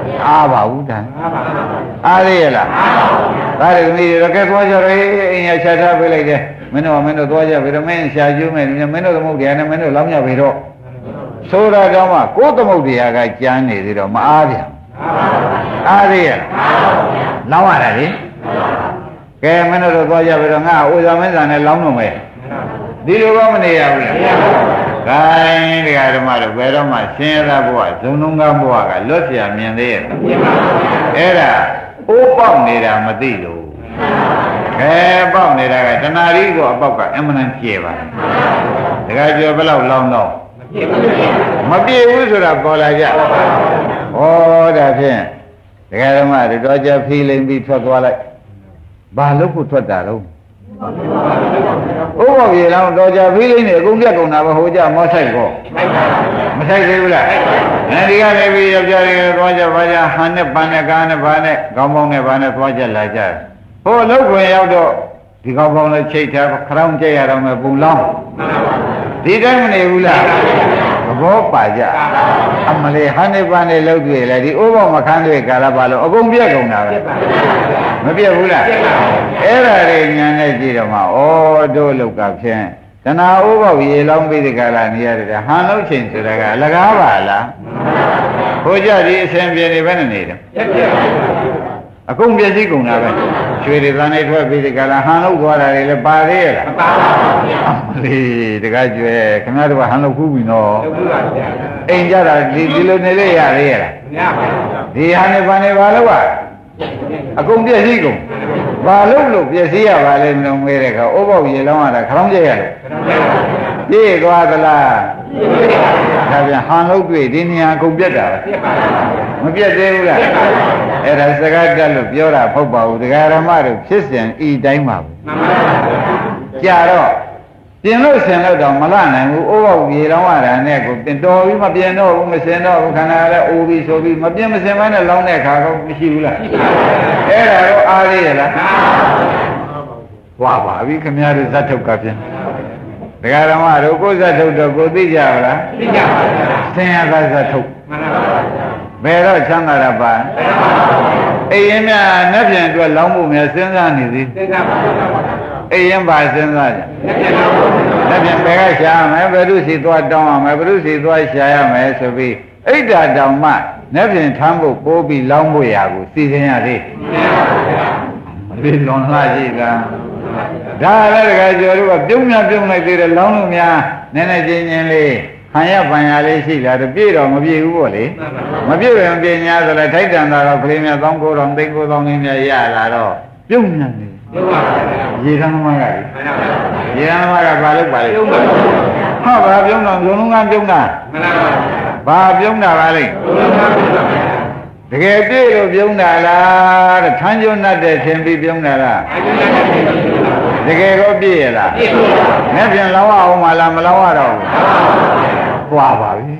အားပါဘူးတန်အားရလားဒါရသမီးရကဲသွားကြရဲအင်းရချက်ထားပေးလိုက်တယ်မင်းတို့သွားကြပြီတော့မင်းရှာကျူးမယ်မင်းတို့သမုတ်တရားနဲ့မင်းတို့လောင်းကြပြီတော့ဆိုတာကြောင့်မှကိုယ်သမုတ်တရားကကြမ်းနေသေးတော့မအားပြန်အားရလားလောင်းရတာလေကဲမင်းတို့သွားကြပြီတော့ငါဥဇာမင်းစာနဲ့လောင်းတော့မယ်ဒီလိုကောမနေရဘူးလားဂိုင်းတရားဓမ္မတို့ဘယ်တော့မှဆင်းရဲတာဘဝဇုံလုံးကားဘဝကလွတ်เสียမြင်သေးရဲ့အဲ့ဒါအိုးပေါက်နေတာမသိလို့ခဲပေါက်နေတာကတဏှာရီကိုအပေါက်ကအမှန်တန်ကျေပါတခါကျော်ဘယ်လောက်လောင်းတော့မပြေဘူးဆိုတာပေါ်လာကြဩဒါဖြင့်တရားဓမ္မတွေတော့ကြဖီးလိမ့်ပြီးထွက်သွားလိုက်ဘာလို့ကိုထွက်တာတော့ဥပ္ပောပြေလောင်းတော့ကြဖီးလိမ့်နေအကုန်ပြတ်ကုန်တာပဲဟိုကြမောဆိုင်ကောမဆိုင်သေးဘူးလားအဲဒီကနေပြီးယောက်ျားတွေသွားကြပါကြဟန်နဲ့ပန်းနဲ့ကားနဲ့ဘာနဲ့ခေါင်းပေါင်းနဲ့ဘာနဲ့သွားကြလာကြဟိုလောက်ခွင်ရောက်တော့ဒီခေါင်းပေါင်းနဲ့ချိတ်ထားခရောင်းကျက်ရတော့မယ်ပုံလောင်းဒီတိုင်းမနေဘူးလားသဘောပါကြအမလေးဟန်နဲ့ပန်းနဲ့လောက်တွေ့လေဒီဥပ္ပောမခန်းတွေကာလပါလို့အကုန်ပြတ်ကုန်တာပဲမပြတ်ဘူးလားအဲ့ဒါတွေညာနဲ့ကြည့်တော့မှဩတို့လောက်ကဖြင့်တဏှာဥပ္ပောရေလောင်းပြီးဒီကာလနေရတယ်ဟန်လောက်ချိန်ဆိုတာကအလကားပါလားဟိုကြဒီအစဉ်ပြေနေပဲနေတယ်အကုန်ပြည့်စည်ကုန်တာပဲရွှေတွေသံနေထွက်ပြီးဒီကလာဟန်လို့သွားတာတွေလည်းပါသေးရဲ့လားမပါပါဘူးလေတကားကျွဲခင်ဗျားတို့ကဟန်လို့ခုပြီနော်ဟုတ်ပါဗျာအိမ်ကြတာဒီလိုနေလေရသေးရဲ့လားမရပါဘူးဒီဟာနေပါနေပါလို့ကအကုန်ပြည့်စည်ကုန်ဘာလို့ပြည့်စည်ရပါလဲမလို့မဲတဲ့ခါအိုးပေါက်ရေလောင်းရတာခရောင်းကျက်ရလို့ပြည့်သွားသလားဒါပြန်ဟန်လို့တွေ့ဒီနေရာကုန်ပြတ်တာမပြတ်သေးဘူးလားအဲ့ဒါစကားတက်လို့ပြောတာဟုတ်ပါဘူးဒကာရမတို့ဖြစ်စဉ်ဤတိုင်းပါဘူးကြာတော့ပြင်လို့ဆင်လို့တော့မလနိုင်ဘူးအိုးပေါက်ရေလောင်းရတာနဲ့ကိုပြင်တော်ပြီးမပြင်တော့ဘူးမစင်တော့ဘူးခန္ဓာလည်းအိုးပြီးဆိုပြီးမပြင်မစင်မနဲ့လောင်းတဲ့ခါကောမရှိဘူးလားအဲ့ဒါတော့အားရရဲ့လားဟွာပါပြီခင်ဗျားတို့ဇတ်ထုတ်ကပြင်ဒကာရမတို့ကိုဇတ်ထုတ်တော့ကိုသိကြပါလားသိကြပါဗျာဆင်ရကဇတ်ထုတ်မှန်ပါပါဘယ်တော့ချမ်းသာတာပါအိမ်ရင်များနှက်ပြန်အတွက်လောင်းဖို့များစဉ်းစားနေသေးစဉ်းစားပါအိမ်ရင်ပါစဉ်းစားကြနှက်ပြန်ဘယ်ကရှာရမယ်ဘယ်သူစီသွားတောင်းရမယ်ဘယ်သူစီသွားရှာရမယ်ဆိုပြီးအိတ်တာတောင်မှနှက်ပြန်ထမ်းဖို့ပိုးပြီးလောင်းဖို့ရာကိုစီစဉ်ရသေးမလေးလွန်လှကြည့်လားဒါလည်းတကယ်ကျော်တို့ကပြုံးများပြုံးလိုက်သေးတယ်လောင်းလို့များနည်းနည်းချင်းချင်းလေးဟန်ရပန်ရလေးရှိလာတော့ပြည့်တော့မပြည့်ဘူးပေါ့လေမပြည့်ရင်ပြင်းများဆိုလဲထိုက်တန်တာတော့ကလေးများ1900 3000လေးများရလာတော့ပြုံးများနေပြုံးပါဗျာရေထမ်းသမားကလေရေထမ်းသမားကဘာလုပ်ပါလဲပြုံးပါဟာဘာပြုံးတော့ဇုံလုံးကပြုံးတာမှန်ပါဘာပြုံးတာပါလဲတကယ်ပြည့်လို့ပြုံးတာလားတဲ့ထမ်းကျွန်းတတ်တဲ့သင်ပြီးပြုံးတာလားတကယ်တော့ပြည့်ရလားပြည့်ပါဘူးနဲ့ပြန်လောင်းအောင်မလားမလောင်းရတော့ဘူးသွားပါပြီ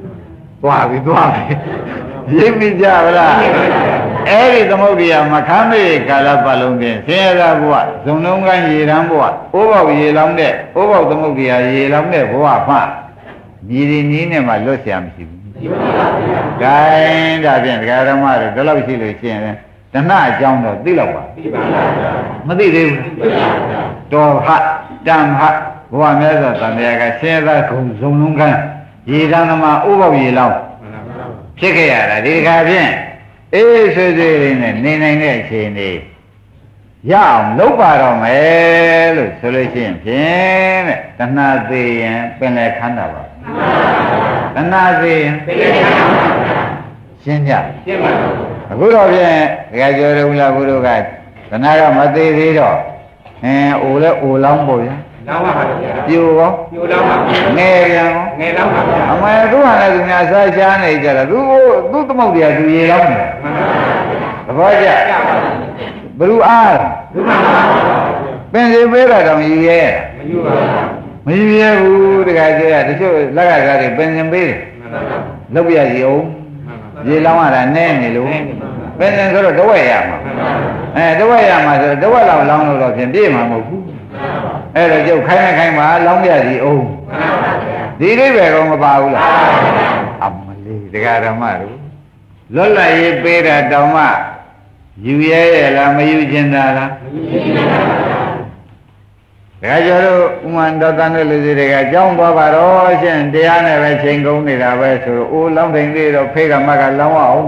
ရိပ်မိကြဗလားအဲ့ဒီသမုဒ္ဒရာမခမ်းမေကာလပတ်လုံးပြင်ဆင်းရဲတာဘဝဇုံလုံးကရေတန်းဘဝအိုးပေါက်ရေလောင်းတဲ့အိုးပေါက်သမုဒ္ဒရာရေလောင်းတဲ့ဘဝမှညီဒီနီးနဲ့မှလွတ်เสียမရှိဘူးဂိုင်းဒါဖြင့်ဒကာဓမ္မတို့ဒီလောက်ရှိလို့ရှိရင်တဏှအကြောင်းတော့သိလောက်ပါမသိသေးဘူးတော်ဟတံဟဘဝမြတ်စွာဘုရားကဆင်းရဲတာဂုံဇုံလုံးကရေတန်းသမားဥပ္ပောရေလောင်းဖြစ်ခဲ့ရတာဒီခါဖြင့်အေးဆွေးဆွေးလေးနဲ့နေနိုင်တဲ့အခြေအနေရအောင်လုပ်ပါတော့မယ်လို့ဆိုလို့ရှိရင်ဖြင့်တဲ့တဏှာသေးရင်ပင်လယ်ခန္ဓာပါတဏှာသေးရင်ပင်လယ်ခန္ဓာပါရှင်းကြရှင်းပါအခုတော့ဖြင့်ဒကာကျော်တို့လားဘုရားကတဏှာကမသေးသေးတော့အိုလဲအိုလောင်းပေါ့ဗျာလောင်းပါပါဗျာပြိုရောပြိုလောင်းပါငယ်ပြန်ရောငယ်လောင်းပါဗျာအမေသူကလည်းသူများစားရှားနေကြတာသူသမုတ်တရားသူရေလောင်းတယ်မှန်ပါဗျာသဘောကျဘလူအားသူမှန်ပါပင်စီပေးတာတော့ယူရဲမယူပါဘူးမယူရဲဘူးတခါကျရတချို့လက်ကစားတွေပင်စင်ပေးတယ်လုပ်ပြရည်အောင်ရေလောင်းရတာနဲနေလို့ပင်စင်ဆိုတော့တဝက်ရမှာတဝက်ရမှာဆိုတော့တဝက်လောက်လောင်းလို့တော့ဖြင့်ပြည့်မှာမဟုတ်ဘူးအဲ့တော့ကျုပ်ခိုင်းခိုင်းပါလောင်းပြစီအောင်ဒီလေးပဲတော့မပါဘူးလားအမလေးဒကာဓမ္မတို့လွတ်လပ်ရေးပေးတာတောင်မှယူရဲရလားမယူခြင်းသာလားဒါကြတော့ဥမ္မာတော်တန်တို့လူစီတွေကကြောင်းသွားပါတော့ရှင်တရားနဲ့ပဲချိန်ကုန်နေတာပဲဆိုတော့အိုးလောင်းတိုင်းသေးတော့ဖေးကမကလောင်းအောင်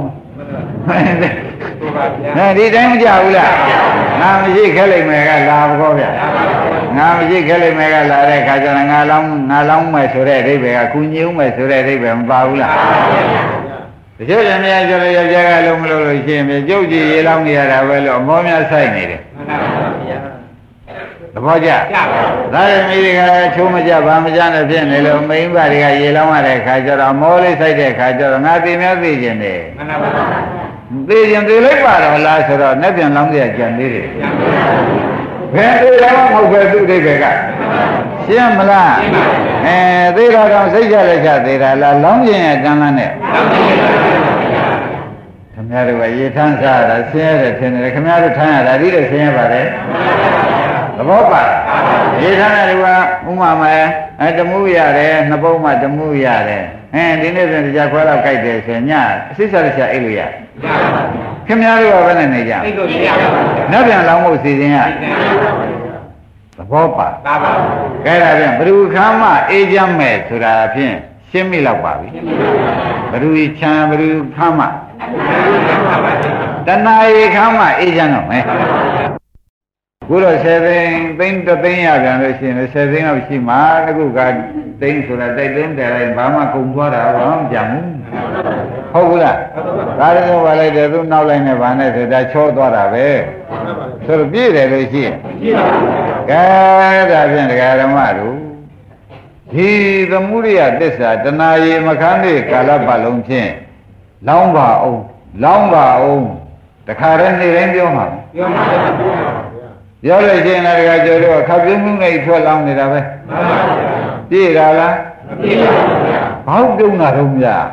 ဒီတိုင်းမကြဘူးလားငါမရှိခဲလိုက်မယ်ကလာဘောဗျာငါမရှိခဲလိုက်မယ်ကလာတဲ့ခါကျတော့ငါလောင်းမယ်ဆိုတဲ့အဓိပ္ပာယ်ကကုညင်းမယ်ဆိုတဲ့အဓိပ္ပာယ်မပါဘူးလားတချို့ရများကျတော့ယောက်ျားကလုံးမလို့လို့ရှိရင်ကျုပ်ကြည်ရေလောင်းနေရတာပဲလို့အမောများဆိုင်နေတယ်သဘောကျဒါရမီတွေကချိုးမကြဘာမကြနဲ့ဖြစ်နေလို့မိန်းမတွေကရေလောင်းရတဲ့ခါကျတော့မောလေးဆိုင်တဲ့ခါကျတော့ငါသိများသိကျင်တယ်မှန်ပါပါသိကျင်သိလိုက်ပါတော့လားဆိုတော့နဲ့ပြန်လောင်းကြကြံသေးတယ်ဘယ်သိတော့မဟုတ်ပဲသူ့အိဗေကရှင်းမလားသိတော့စိတ်ကြလက်ချသေးတာလားလောင်းကျင်ရတန်းလန်းနဲ့ခင်ဗျားတို့ကရေထမ်းစားတာဆင်းရဲတယ်ထင်တယ်ခင်ဗျားတို့ထမ်းရတာဒီလိုဆင်းရဲပါတယ်သဘောပါရေထမ်းတဲ့လူကဥမာမယ်တမှုရတယ်နှစ်ပုံမှတမှုရတယ်ဒီနေ့ဆိုတရားခွဲတော့ကြိုက်တယ်ဆိုရင်ညအစိစရချအိတ်လို့ရခင်ဗျားတို့ကဘယ်နဲ့နေကြအိတ်လို့ရပါဘူးနောက်ပြန်လောင်းဖို့စီစဉ်ရသဘောပါပါပါကဲဒါဖြင့်ဘ누구ခါမှအေးချမ်းမဲ့ဆိုတာဖြင့်ရှင်းမိလောက်ပါပြီဘ누구ချမ်းဘ누구ခါမှတဏှာရေခါမှအေးချမ်းတော့မယ်ခုတော့10သိန်း3သိန်းရပြန်လို့ရှိရင်10သိန်းလောက်ရှိမှတခုကသိန်းဆိုတာတိုက်သိန်းတယ်လိုက်ဘာမှကုန်သွားတာဘာမှပြန်ဘူးဟုတ်ဘူးလားဒါလည်းတော့ပါလိုက်တယ်သူနောက်လိုက်နေဘာနဲ့ဆိုတာချောသွားတာပဲဆိုတော့ပြည့်တယ်လို့ရှိရင်ကဲဒါဖြင့်ဒကာဓမ္မတို့ဒီသမုဒိယသစ္စာတဏှာရေမခန်းတဲ့ကာလပတ်လုံးဖြင့်လောင်းပါအောင်တခါတည်းနေတိုင်းပြောမှာပြောပါပြောလို့ရှိရင်လည်းဒကာကျော်တို့ခပ်ပြုံးမှုနဲ့ထွက်လောင်းနေတာပဲမှန်ပါဗျာပြည့်တာလားမပြည့်ပါဘူးဗျာဘောက်ပြုံးတာတော့မြတ်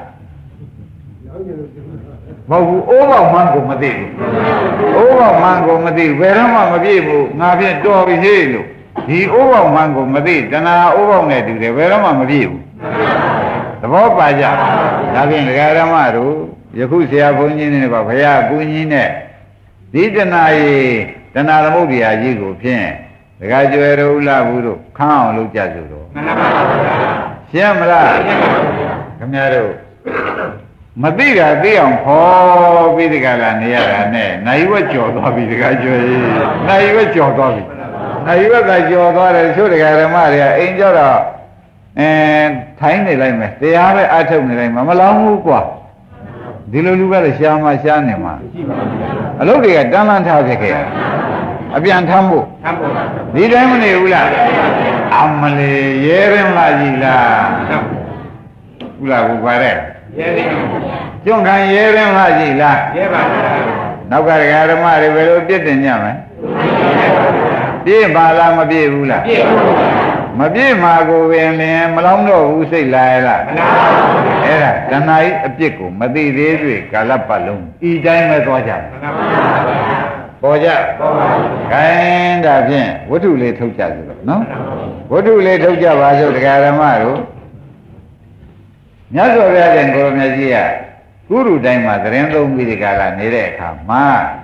မဟုတ်ဘူးအိုးပေါက်မှန်းကိုမသိဘူးအိုးပေါက်မှန်းကိုမသိဘယ်တော့မှမပြည့်ဘူးငါဖြင့်တော်ပြီဟေ့လို့ဒီအိုးပေါက်မှန်းကိုမသိတဏှာအိုးပေါက်နဲ့တူတယ်ဘယ်တော့မှမပြည့်ဘူးသဘောပါကြဒါဖြင့်ဒကာဓမ္မတို့ယခုဆရာဘုန်းကြီးနဲ့ကဘုရားကူကြီးနဲ့ဒီတဏှာရေတဏှာသမုဒ္ဒရာကြီးကိုဖြင့်ဒကာကျွယ်တို့ဥလာဘူးတို့ခန်းအောင်လုပ်ကြစို့တော့မှန်ပါပါရှင်းမလားခင်ဗျားတို့မသိတာသိအောင်ခေါ်ပြီးဒီကလာနေရတာနဲ့နိုင်ဝက်ကြော်သွားပြီဒကာကျွယ်နိုင်ဝက်ကြော်သွားပြီနိုင်ဝက်ကကြော်သွားတယ်ချို့ဒကာဓမ္မတွေကအိမ်ကြောတော့ထိုင်းနေလိုက်မယ်တရားပဲအထုတ်နေလိုက်မှာမလောင်းဘူးကွာဒီလိုလူကလည်းရှားမှရှားနေမှာအလုပ်တွေကတန်းလန်းထားဖြစ်ခဲ့အပြန်ထမ်းဖို့ဒီတိုင်းမနေဘူးလားအမလေးရဲရင်လာကြီးလားဟုတ်လားကိုပါတဲ့ရဲရင်ကျွန်းခံရဲရင်လာကြီးလားရဲပါဘူးနောက်ကဒကာဓမ္မတွေဘယ်လိုပြစ်တင်ကြမလဲပြည့်ပါလားမပြည့်ဘူးလားပြည့်ပါဘူးမပြည့်မှာကိုပင်လင်မလောင်းတော့ဘူးစိတ်လာရလားမလားအဲ့ဒါတဏှာကြီးအပြစ်ကိုမသိသေးတွေ့ကာလပတ်လုံးဤတိုင်းပဲသွားကြတယ်ပေါ်ကြပေါ်ပါဘူးခိုင်းဒါဖြင့်ဝတ္ထုလေးထုတ်ကြဆိုတော့နော်ဝတ္ထုလေးထုတ်ကြပါစို့တရားဓမ္မတို့မြတ်စွာဘုရားရှင်ကိုရမကြီးကကုရုတိုင်းမှာသတင်းသုံးပြီးဒီကလာနေတဲ့အခါမှာ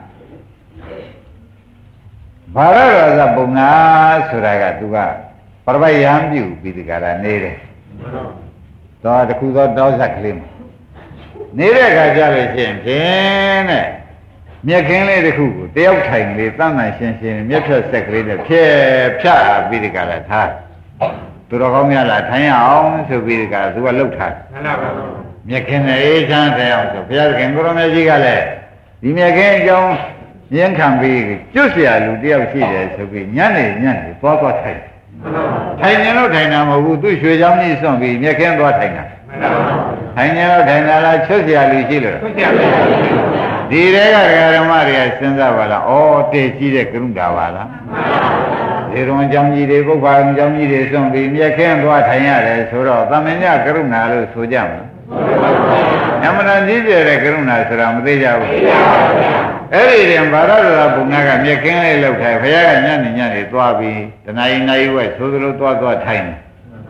ဘာရရဇပုံနာဆိုတာကသူကပရပိုက်ရံပြုပြီးဒီကလာနေတယ်တော့တခုသောတောဆက်ကလေးမှာနေတဲ့အခါကျလို့ရှိရင်ဖြင့်တဲ့မြက်ခင်းလေးတစ်ခုကိုတယောက်ထိုင်လေးတန်းတန်ရှင်းရှင်းမြက်ဖြတ်ဆက်ကလေးနဲ့ဖြဲဖြတ်ပြီးဒီကလာထားသူတော်ကောင်းများလာထိုင်အောင်ဆိုပြီးဒီကလာသူကလှုပ်ထားမှန်ပါပါမြက်ခင်းနဲ့အေးချမ်းတဲ့အောင်ဆိုဘုရားခင်ကိုရမေကြီးကလည်းဒီမြက်ခင်းအကြောင်းရင်းခံပြီးကျွတ်เสียလူတယောက်ရှိတယ်ဆိုပြီးညနေသွားထိုင်ထိုင်နေလို့ထိုင်တာမဟုတ်ဘူးသူ့ရွှေချောင်းကြီးစွန့်ပြီးမြက်ခင်းသွားထိုင်တာထိုင်နေလို့ထိုင်တာလားချွတ်เสียလူရှိလို့ဒီတဲကဓမ္မတွေကစဉ်းစားပါလားဩတည်ကြီးတဲ့ကရုဏာပါလားဒီရုံအကြောင်းကြီးတွေပုဗ္ဗာအကြောင်းကြီးတွေစွန့်ပြီးမြက်ခင်းသွားထိုင်ရတယ်ဆိုတော့သမင်ညကရုဏာလို့ဆိုကြမှာညမနာကြီးကျယ်တဲ့ကရုဏာဆိုတာမသိကြဘူးအဲ့ဒီတည်းဗာရဒရာဘုံကမြက်ခင်းလေးလောက်ထိုင်ဘုရားကညနေသွားပြီးတဏှာကြီးနိုင်ဝဲဆိုသလိုသွားထိုင်တယ်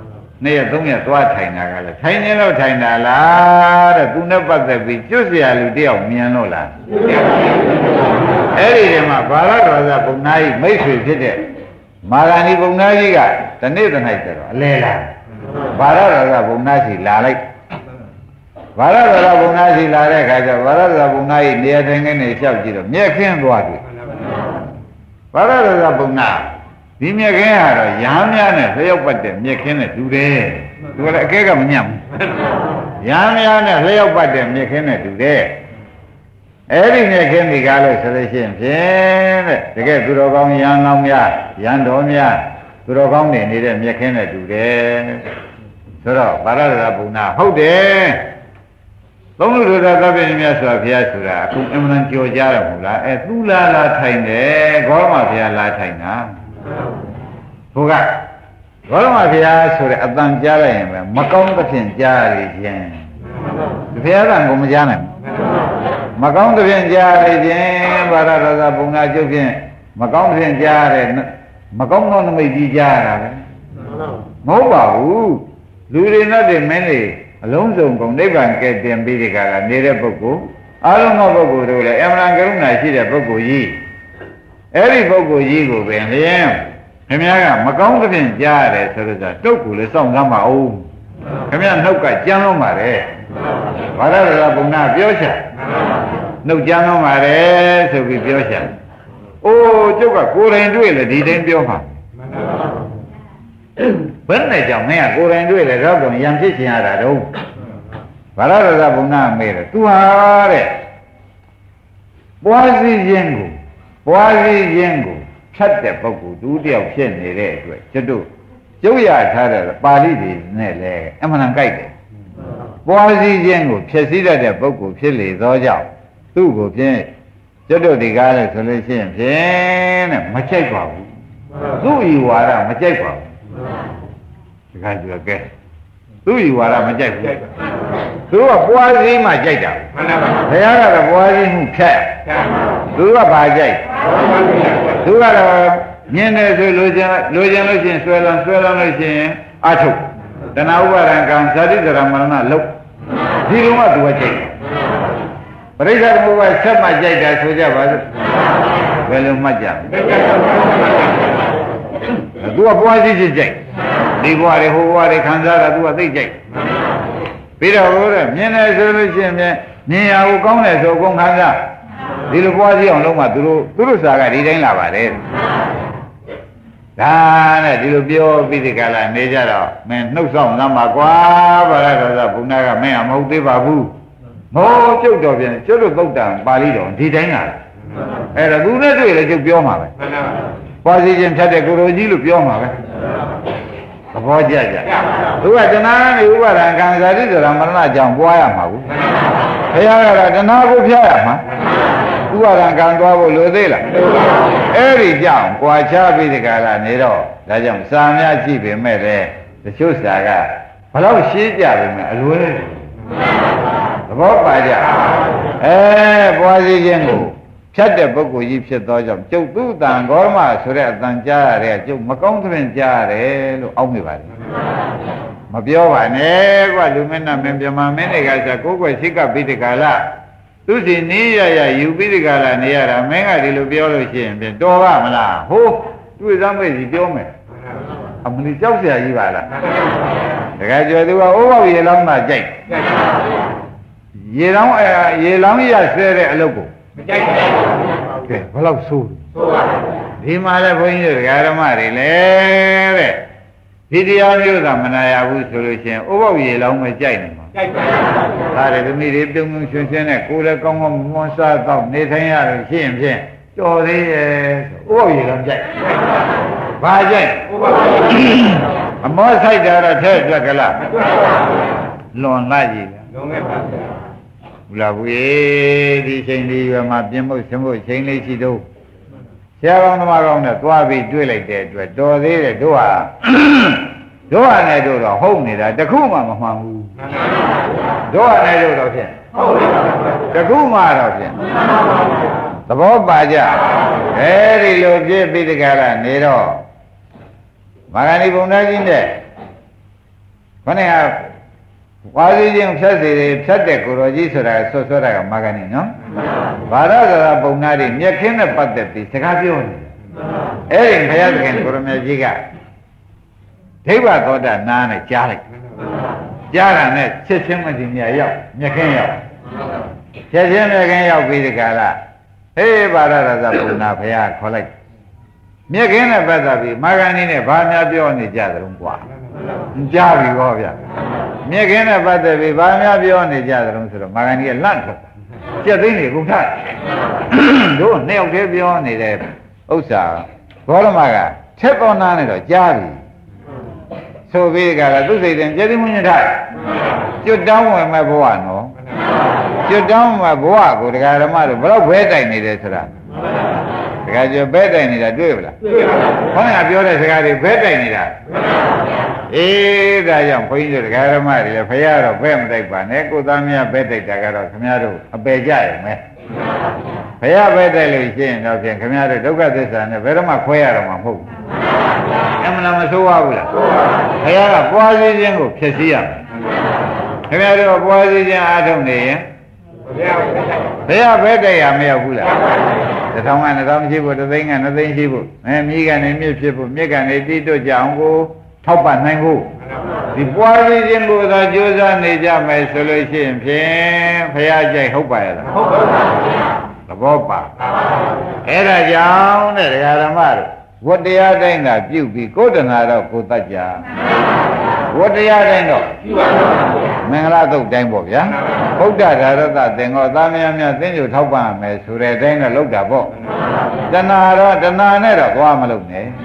နေ့ရက်3ရက်သွားထိုင်တာကလည်းထိုင်နေလို့ထိုင်တာလားတဲ့သူနဲ့ပတ်သက်ပြီးကျွတ်เสียလူတယောက်မြင်လို့လားအဲ့ဒီတည်းမှာဘာလာတော်သာဘုံနာကြီးမိတ်ဆွေဖြစ်တဲ့မာဂန္ဒီဘုံနာကြီးကတနေ့တနေ့ကျတော့အလဲလာဘာလာတော်သာဘုံနာစီလာလိုက်ဘာလာတော်သာဘုံနာစီလာတဲ့အခါကျဘာလာတော်သာဘုံနာကြီးနေရာထိုင်ခင်းနေလျှောက်ကြည့်တော့မျက်ခင်းသွားပြီဘာလာတော်သာဘုံနာဒီမြက်ခင်းကတော့ရဟန်းများနဲ့လျှောက်ပတ်တဲ့မြက်ခင်းနဲ့တူတယ်သူကလည်းအကဲကမညံ့ဘူးရဟန်းများနဲ့လျှောက်ပတ်တဲ့မြက်ခင်းနဲ့တူတယ်အဲ့ဒီမြက်ခင်းဒီကားလို့ဆိုလို့ရှိရင်ဖြင့်တဲ့တကယ်သူတော်ကောင်းရဟန်းလောင်းများရဟန်းတော်များသူတော်ကောင်းနေနေတဲ့မြက်ခင်းနဲ့တူတယ်ဆိုတော့ဗာရဒဘုံနာဟုတ်တယ်သုံးလူတို့သာသဗ္ဗညမြတ်စွာဘုရားဆိုတာအခုအမှန်ကြော်ကြရမလားသူလာထိုင်တယ်ဂေါရမဘုရားလာထိုင်တာဘုရားဂေါရမဘုရားဆိုတဲ့အတန်ကြားလိုက်ရင်ပဲမကောင်းသဖြင့်ကြားရခြင်းဘုရားကကိုမကြားနိုင်ဘူးမကောင်းသဖြင့်ကြားရခြင်းဘာရဒဘုံနာကျုပ်ဖြင့်မကောင်းသဖြင့်ကြားရတယ်မကောင်းသောနမိတ်ကြီးကြားရတာပဲမဟုတ်ပါဘူးလူတွေနဲ့တည်းမင်းတွေအလုံးစုံကုန်နိဗ္ဗာန်ကဲတင်ပြီးဒီကရနေတဲ့ပုဂ္ဂိုလ်အလုံးသောပုဂ္ဂိုလ်တို့လည်းအမှန်ကရုဏာရှိတဲ့ပုဂ္ဂိုလ်ကြီးအဲ့ဒီပုဂ္ဂိုလ်ကြီးကိုပင်လျင်ခင်ဗျားကမကောင်းသဖြင့်ကြားရတယ်ဆိုတော့တုတ်ကိုလည်းစောင့်သမ်းပါဦးခင်ဗျားနှုတ်ကကြမ်းလုံးပါတယ်ဘာသာတော်ဘုံနာပြောချင်နှုတ်ကြမ်းလုံးပါတယ်ဆိုပြီးပြောချင်အိုးကျုပ်ကကိုယ်တိုင်တွေ့လေဒီတိုင်းပြောမှာဘယ်နဲ့ကြောင့်မင်းကကိုယ်တိုင်တွေ့လေတော့တော့ရံဖြစ်ချင်ရတာတော့ဘာသာတော်ဘုံနာမေးတယ်သူဟာတဲ့ပွားစည်းခြင်းကိုဖြတ်တဲ့ပုဂ္ဂိုလ်သူတယောက်ဖြစ်နေတဲ့အတွက်ကျွတ်တို့ကျုပ်ရထားတဲ့ပါဠိတွေနဲ့လည်းအမှန်တန်ကြိုက်တယ်ပွားစည်းခြင်းကိုဖြည့်ဆည်းတတ်တဲ့ပုဂ္ဂိုလ်ဖြစ်လေသောကြောင့်သူ့ကိုဖြင့်ကျွတ်တို့ဒီကားလဲဆိုလို့ရှိရင်ဖြင့်တဲ့မကြိုက်ပါဘူးသူ့ဤဝါဒမကြိုက်ပါဘူးဒီကားပြောကဲသူ့ဤဝါဒမကြိုက်ဘူးသူကပွားစည်းမှကြိုက်တာမှန်ပါပါဘုရားကတော့ပွားစည်းမှုဖြတ်သူကဘာကြိုက်သူကတော့မြင်တယ်ဆိုလိုချင်လို့ရှိရင်ဆွဲလန်းလို့ရှိရင်အထုတ်တဏှာဥပါဒံကံဇာတိဇရာမရဏလုံးဒီလိုမှသူကကြိုက်ပရိစ္ဆေသမုပ္ပါဆက်မှကြိုက်တာဆိုကြပါစို့ဘယ်လိုမှတ်ကြသူကပွားစည်းခြင်းကြိုက်ဒီဘဝတွေဟိုဘဝတွေခံစားတာသူကသိကြိုက်ပြီးတော့ဟိုတဲ့မြင်တယ်ဆိုလို့ရှိရင်မြင်ရကိုကောင်းတယ်ဆိုအကုန်ခံစားဒီလိုပွားစည်းအောင်လုံးမှသူတို့စာကဒီတိုင်းလာပါတယ်ဒါနဲ့ဒီလိုပြောပြီးဒီကလာနေကြတော့မင်းနှုတ်ဆောင်သမ်းပါကွာဘာလဲတော့ဘုန်းသားကမင်းအမဟုတ်သေးပါဘူးမောကျုပ်တော်ပြန်ကျွတ်တို့သုတ်တံပါဠိတော်ဒီတိုင်းလာအဲ့တော့သူနဲ့တွေ့လေကျုပ်ပြောမှာပဲပွားစည်းခြင်းဖြတ်တဲ့ကိုယ်တော်ကြီးလို့ပြောမှာပဲသဘောကျကြသူကတဏှာနဲ့ဥပါဒံကံဇာတိဆိုတာမရဏကြောင့်ပွားရမှာဘူးဘုရားကတော့တဏှာကိုဖျက်ရမှာဥပါဒံကံသွားဖို့လိုသေးလားအဲ့ဒီကြောင့်ကြွာချပြီးဒီကလာနေတော့ဒါကြောင့်စာများကြည့်ပေမဲ့လည်းတချို့စာကဘလောက်ရှင်းကြပေမဲ့အလွဲသဘောပါကြပွားစည်းခြင်းကိုဖြတ်တဲ့ပုဂ္ဂိုလ်ကြီးဖြစ်သောကြောင့်ကျုပ်သူ့တန်ဂေါရမဆိုတဲ့အတန်ကြားရတဲ့ကျုပ်မကောင်းသဖြင့်ကြားရတယ်လို့အောက်မိပါတယ်မပြောပါနဲ့ကွာလူမင်းနာမင်းပြမမင်းတွေကဆိုကိုယ်ကွယ်ရှိကပြီးဒီကလာသူစီနေရယူပြီးဒီကလာနေရတာမင်းကဒီလိုပြောလို့ရှိရင်ပြန်တော်ပါမလားဟိုးတွေ့သားမဲ့ကြီးပြောမယ်အမလီကြောက်เสียကြီးပါလားတကယ်ကျော်သူကအိုးပေါက်ရေလောင်းမှကြိုက်ရေလောင်းရဆဲတဲ့အလုပ်ကိုမကြိုက်ပါဘူးကဲဘယ်လောက်ဆိုးပါဒီမှာလည်းဘုန်းကြီးတို့ဓမ္မတွေလည်းတဲ့ဒီတရားမျိုးသာမနာရဘူးဆိုလို့ရှိရင်ဥပ္ပဝေလောင်းမကြိုက်နိုင်ပါဘူးကြိုက်ပါဘူးဒါတွေသမီးတွေပြုံးပြုံးရွှင်ရွှင်နဲ့ကိုယ်လည်းကောင်းကောင်းမွန်စားတော့နေထိုင်ရလို့ရှိရင်ဖြင့်တော်သေးရဲ့ဥပ္ပဝေလောင်းကြိုက်ဘာကြိုက်ဥပ္ပဝေအမောဆိုင်တာတော့ထဲအတွက်ကလားလွန်လိုက်ကြီးလွန်ခဲ့ပါဘူးလာဘူးဒီချိန်လေးရွယ်မှာပြင်ဖို့ရှင်ဖို့ချိန်လေးရှိတော့ဆရာကောင်းသမားကောင်းနဲ့သွားပြီးတွေ့လိုက်တဲ့အတွက်တော်သေးတယ်တို့ဟာနဲ့တို့တော့ဟုတ်နေတာတခုမှမမှန်ဘူးတို့ဟာနဲ့တို့တော့ဖြင့်ဟုတ်တယ်တခုမှတော့ဖြင့်သဘောပါကြအဲဒီလိုပြည့်ပြီးတကယ်လားနေတော့မာဂဏီဘုံသားကြီးနဲ့ Kone Wajin Sasi, Sate Kuroji Sosora Maganino. Vara Bonari, Yakina Patti, Sagapion. Erin Hayakan Kuromajiga. Teva Goda Nana Jalik. Jaranet, Sissimadinia Yop, Yakanya. Session again Yop with the Gala. Hey, Vara Zapuna Paya collect. Yakina Badabi, Maganine, Vanya Bioni Jadrumqua. Javi Govia. Yakina Badabi, Vanya Bioni Jadrum, Magani Lanka. Jadini, Guta. Don't nail Bioni there. Osa, Volamaga, Tep on Nano, Javi. So we got to say, then Jedimunita. You're down with my boy, no? You're down my boy, go to Garamado, but where I need it. Because you're better in it, I do it. One of your guys better in it. Eh, I am going to Garamadi, a fire of them, like Baneco, Damia, better, Tagaro, Camaro, a Bejai, Faya better, Camaro, look at this and a very much fire on my home. Amanamasua. Faya, Boise Jingo, Kessia. Camaro, Boise Adam, Faya better, Amia. The Taman and Ramjibu, the thing and the thing she would. And Megan and Michibu, Megan, a Tito Jango, Top and Nango. The Boise Jingo, the Josa, Naja, my solution, Faya Jay Hopa. The Bopa. Era Jown, the Garamar. What they are doing that you be good and out of Kutaja. What they are doing of Mangalato Dango, yeah? Hoda, then or Damian, then you top on me, so they then look at book. The Nara, the Nana, Guamalune.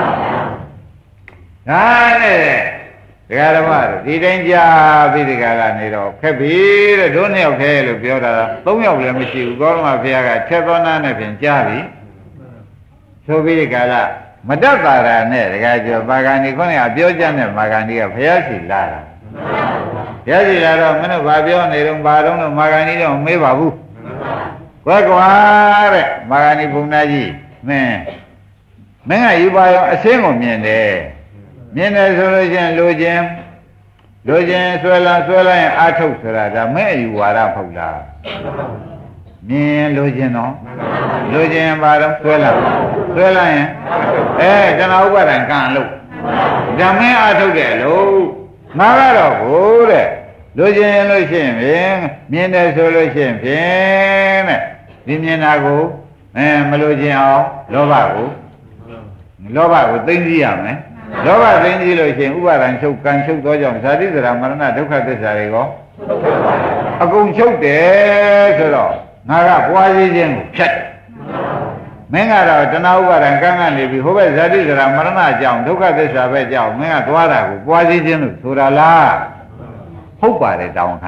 The Garamar, the danger, be the Galanero, Kabi, the Donny of Hale, Biota, Tommy of Lemichi, Gorma Piaga, Chevron and Javi. So we got a Madara, the guy of Magani, Biojan and Magani of Yasi Lara. Yasi Lara, Manababion, Nerum Baron, Magani, Mebabu. Quaguare, Magani Punaji, man. Man, you buy a single mean there. Miena solution, Logen, Swella, and Atosra, the man you are up of that. Me Logeno, Logen, Baram, Swella, eh, then over and can't look. The man I took it, low. Marado, good. Logen, Miena solution, Viminago, and Melogen, Loba, things young, Loba, things Logen, Uber and so can show Dojam, Sadis, Ramana, took at the Sarigo. I go choke there, Naga, why is it? Check. Mengara, Tanauva and Gangan, who has that is Ramarana Jam, took at this Abbey Jam, Mengatwara, why is it? Surala. Hope I read down.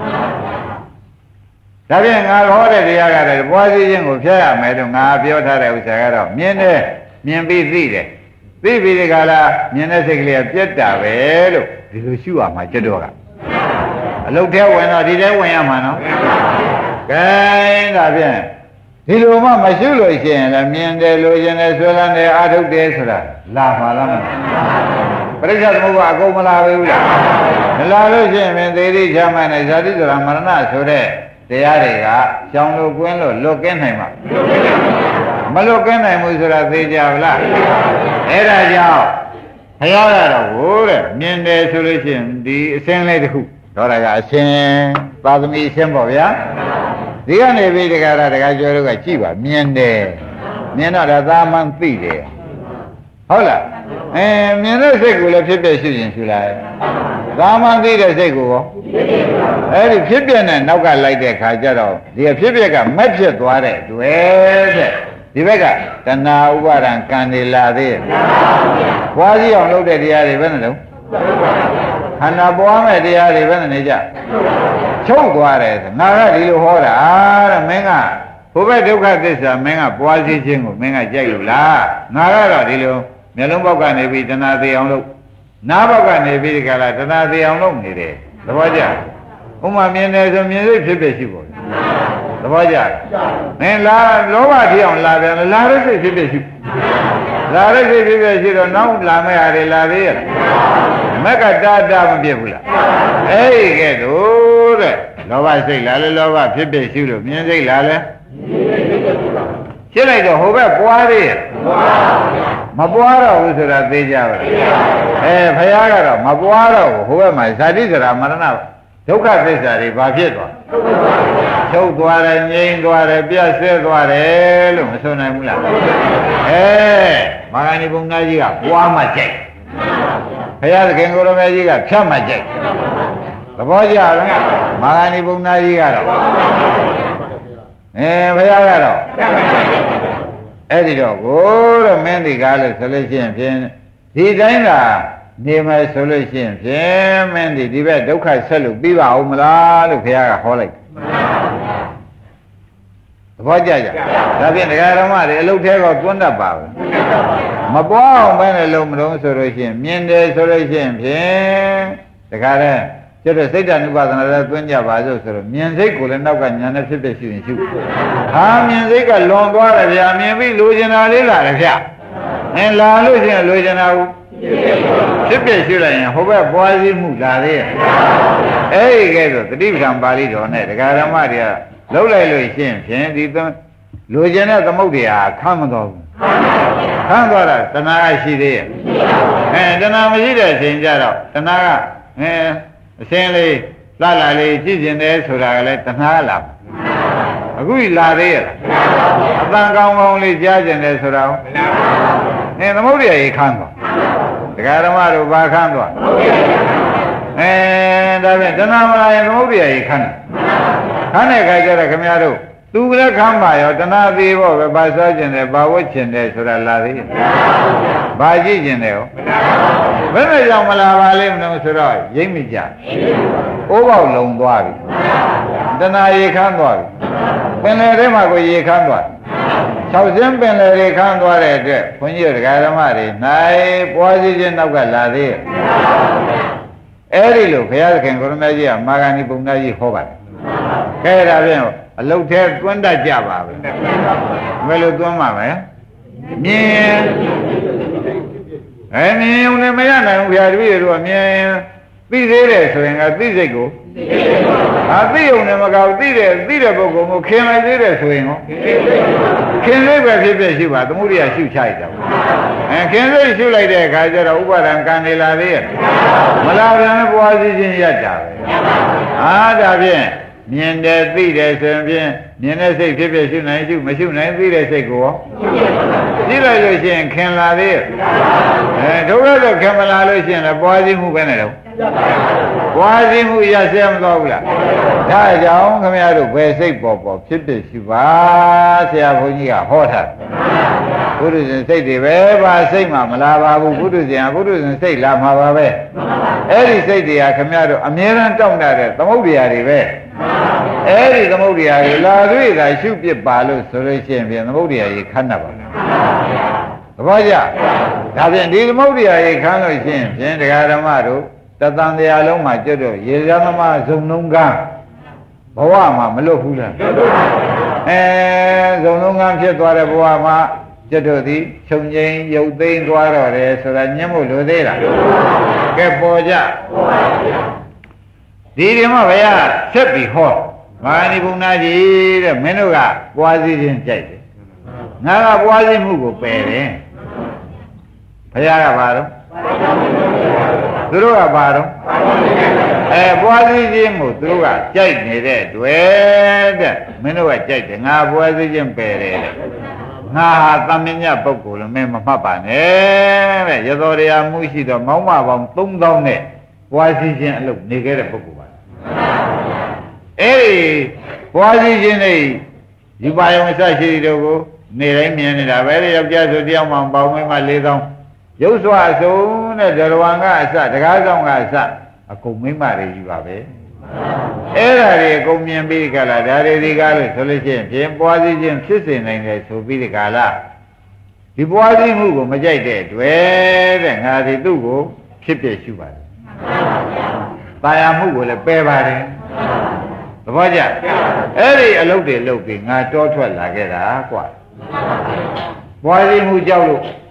Having already added, why is it? Madam, Abiota, Mien be seated. Baby the Gala, Mienasically a Jetta, well, this is you are my Jedora. I looked there when I did that when I'm Kind of bien. Hiluma Masulo is in a mean de Lujan as well and the art of Desra. La Malama. Pressure move a Gomala. The Lalujan and the Rijaman is a little Amarana, so they are Jean Luqueno, Lokenheimer. Malokenheim was a Vijavla. Era Yao. Hayara, wood, mean de solution, the same lady who. Toraga, sing, Padmi Semboya. The only way to get out of Gajoga Chiva, Miende, Miena Raman Pide. Hola, and Miena Segula Pipe shooting July. Raman did a Segu. Every Pipian and Noga like the Kajaro. The Pipica matched water to it. The Vega, the now what and Candila there. Was he on looked at the other Venado? And a boy, the other Venaja. Chokwares, Nara Dilu Hora, Menga, who will look at this, Menga, Boise Jingo, Menga Jagula, Nara Dilu, Melumboga Nevi, Tanazi on look, Naboga Nevi, Gala, Tanazi on look, the Vaja. Uma Mienez and music, Pibesibo. The Vaja. And La Lova on Lavia, and Laris is Pibesibo. လာရစိတ်ဖြစ်ဖြစ်ရှိတော့နောက်လာမဲ့ဟာတွေလာသေးရဲ့မက်ကတာမပြစ်ဘူးလားအဲ့ဒီကဲတော့တဲ့လောဘစိတ်လာလဲလောဘဖြစ်ဖြစ်ရှိလို့မြင်စိတ်လာလဲရှင်းလိုက်တော့ဟိုဘက်ပွားသေးရဲ့မပွားတော့ဘူးဆိုတာသိကြပါလားဘုရားကတော့မပွားတော့ဘူးဟိုဘက်မှာဇာတိစရာမရဏဒုက္ခသစ္စာတွေဘာဖြစ်သွားချုပ်သွားတယ်ငြိမ်းသွားတယ်ပြတ်ဆဲသွားတယ်လို့မဆိုနိုင်ဘူးလားမာဂဏီဘုံသားကြီးကပွားမှကြိုက်ဘုရားသခင်ကိုရမေကြီးကဖြတ်မှကြိုက်သဘောကျလားမာဂဏီဘုံသားကြီးကတော့ဘုရားကတော့အဲ့ဒီတော့ကိုတော့မင်းဒီကားလို့ဆိုလို့ရှိရင်ဖြင့်ဒီတိုင်းကနေမယ်ဆိုလို့ရှိရင်ဖြင့်မင်းဒီဘက်ဒုက္ခဆက်လို့ပြီးပါဦးမလားလို့ဘုရားကဟောလိုက်သဘောကျကြဒါဖြင့်တရားဓမ္မတွေအလုတ်သေးတော့သွန်းတတ်ပါဘူးမပွားအောင်ပဲလည်းလုံးမလုံးဆိုလို့ရှိရင်မြင်တယ်ဆိုလို့ရှိရင်ဖြင့်တခါတည်းကျတော့စိတ်ဓာတ်ဥပဒနာလည်းသွင်းကြပါစို့ဆိုတော့မြင်စိတ်ကိုလည်းနောက်ကညာနဲ့ဖြစ်ဖြစ်ရှိရင်ရှိဟာမြင်စိတ်ကလွန်သွားတယ်ဗျာမြင်ပြီးလိုချင်တာလေးလာတယ်ဗျလာလို့ရှိရင်လိုချင်တာကိုဖြစ်ဖြစ်ရှိလိုက်ရင်ဟိုဘက်ပွားစည်းမှုလာသေးရဲ့အဲ့ဒီကဲဆိုတတိပဌံပါဠိတော်နဲ့ဒကာဓမ္မတွေကလှုပ်လိုက်လို့ရှိရင်ဖြင့်ဒီလိုချင်တဲ့သမုဒ္ဒရာခမ်းမတော်ဘူးခမ်းသွားတာတဏှာရှိသေးရဲ့တဏှာမရှိတဲ့အချိန်ကျတော့တဏှာကအစင်းလေးလာလေးကြည့်ကျင်တယ်ဆိုတာကလည်းတဏှာကလာအခုလာသေးရဲ့အတန်ကောင်းကောင်းလေးကြားကျင်တယ်ဆိုတာသမုဒ္ဒရာကြီးခမ်းသွားဒကာဓမ္မတို့ဘာခမ်းသွားဒါဖြင့်တဏှာမလာရင်သမုဒ္ဒရာကြီးခမ်းတဲ့ခါကျတော့ခင်ဗျားတို့သူကလည်းခမ်းပါရောတဏှာသေးဖို့ပဲဘာစားကျင်တယ်ဘာဝတ်ကျင်တယ်ဆိုတာလာသေးရဲ့ဘာကြည့်ကျင်တယ်ဟောဘယ်နဲ့ကြောင့်မလာပါလိမ့်မလို့ဆိုတော့ရိပ်မိကြအိုးပေါက်လုံသွားပြီတဏှာရေခမ်းသွားပြီပင်လယ်ထဲမှာကိုရေခမ်းသွား6စင်းပင်လယ်တွေခမ်းသွားတဲ့အတွက်ဘုန်းကြီးတို့ဒကာဓမ္မတွေနိုင်ပွားစီခြင်းနောက်ကလာသေးရဲ့အဲ့ဒီလိုဘုရားသခင်ကိုရမကြီးကမာဂဏီပုံသားကြီးဟောပါတယ်ခဲဒါဖြင့်အလုတ်သေးတွန်းတတ်ကြပါပဲဘယ်လိုတွန်းမှာလဲမြင်မြင်ုံနဲ့မရနိုင်ဘူးဘုရားတပည့်တို့ကမြင်သိသေးတယ်ဆိုရင်ကသိစိတ်ကိုသိုံနဲ့မကောက်သိတဲ့ပုဂ္ဂိုလ်ကိုခင်လိုက်သေးတယ်ဆိုရင်ဟောခင်စိတ်ပဲဖြစ်ဖြစ်ရှိပါသမုဒိယရှုချလိုက်တာခင်စိတ်ရှုလိုက်တဲ့အခါကျတော့ဥပါဒံကံနေလာသေးရဲ့မလာပြန်ပွားစီခြင်းရကြပဲဒါဖြင့်မြင်တယ်သိတယ်ဆိုရင်ဖြင့်မြင်တဲ့စိတ်ဖြစ်ဖြစ်ရှုနိုင်ရှုမရှုနိုင်သိတဲ့စိတ်ကိုသိလိုက်လို့ရှိရင်ခင်လာသေးရဲ့ဒုက္ခတော့ခင်မလာလို့ရှိရင်လည်းပွားစီမှုပဲနဲ့တော့ပွားစီမှုရဆဲမသွားဘူးလားဒါကြောင့်ခင်ဗျားတို့ဘယ်စိတ်ပေါ်ဖြစ်ဖြစ်ရှုပါဆရာဘုန်းကြီးကဟောထားဘုရုဇဉ်စိတ်တွေပဲပါစိတ်မှမလာပါဘူးဘုရုဇဉ်စိတ်လာမှာပါပဲအဲ့ဒီစိတ်တွေကခင်ဗျားတို့အမြဲတမ်းတောင့်တတဲ့သမုဒ္ဒရာတွေပဲအဲ့ဒီသမုဒ္ဒရာတွေလာတွေ့တာရှုပြစ်ပါလို့ဆိုလို့ရှိရင်ပြန်သမုဒ္ဒရာကြီးခန်းတတ်ပါသဘောကျဒါဖြင့်ဒီသမုဒ္ဒရာကြီးခန်းလို့ရှိရင်ဖြင့်တရားဓမ္မတို့တသံတရားလုံးမှာကျွတ်တော့ရေရသမဇုံလုံးကဘဝမှာမလွတ်ဘူးလားဇုံလုံးကဖြစ်သွားတဲ့ဘဝမှာကျွတ်တော့ဒီခြုံငိမ့်ရုပ်သိမ်းသွားတော့တယ်ဆိုတာညှက်ဖို့လိုသေးလားကဲပေါ်ကြဒီမှာဘုရားဆက်ပြီးဟောမာဂဏီဘုံနာကြီးတဲ့မင်းတို့ကပွားစီခြင်းကြိုက်တယ်ငါကပွားစီမှုကိုပယ်တယ်ဘုရားကဘာတော့သူတို့ကဘာတော့ပွားစီခြင်းကိုသူတို့ကကြိုက်နေတဲ့တွေ့တဲ့မင်းတို့ကကြိုက်တယ်ငါပွားစီခြင်းပယ်တယ်တဲ့ငါဟာသမင်ညပုဂ္ဂိုလ်လို့မင်းမမှတ်ပါနဲ့တဲ့ရသောတရားမှုရှိတော့မောင်းမပေါင်း3000နဲ့ပွားစီခြင်းအလုပ်နေခဲ့တဲ့ပုဂ္ဂိုလ်ပါအဲ့ဒီပွားစီခြင်းနဲ့ယူပါယုံအစရှိတို့ကိုနေတိုင်းမြင်နေတာပဲယောက်ျားဆိုတယောက်မှပေါင်းမင်းမှ4000ရုပ်စွာအစုံနဲ့ဒရဝံကအစတကားဆောင်ကအစအကုန်မိမတွေယူပါပဲအဲ့ဒါတွေအကုန်မြင်ပြီးကြလားဒါတွေဒီကားလို့ဆိုလို့ရှိရင်ဖြင့်ပွားစီခြင်းဖြစ်စေနိုင်တယ်ဆိုပြီးဒီကားလားဒီပွားစီမှုကိုမကြိုက်တဲ့တွေ့တဲ့ငါဒီသူ့ကိုဖြစ်ဖြစ်ရှုပါတယ်တာယာမှုကိုလည်းပယ်ပါတယ်သဘောကျအဲ့ဒီအလုပ်တွေလုပ်ပြီးငါတောထွက်လာခဲ့တာကွာပွားစီမှုကြောက်လို့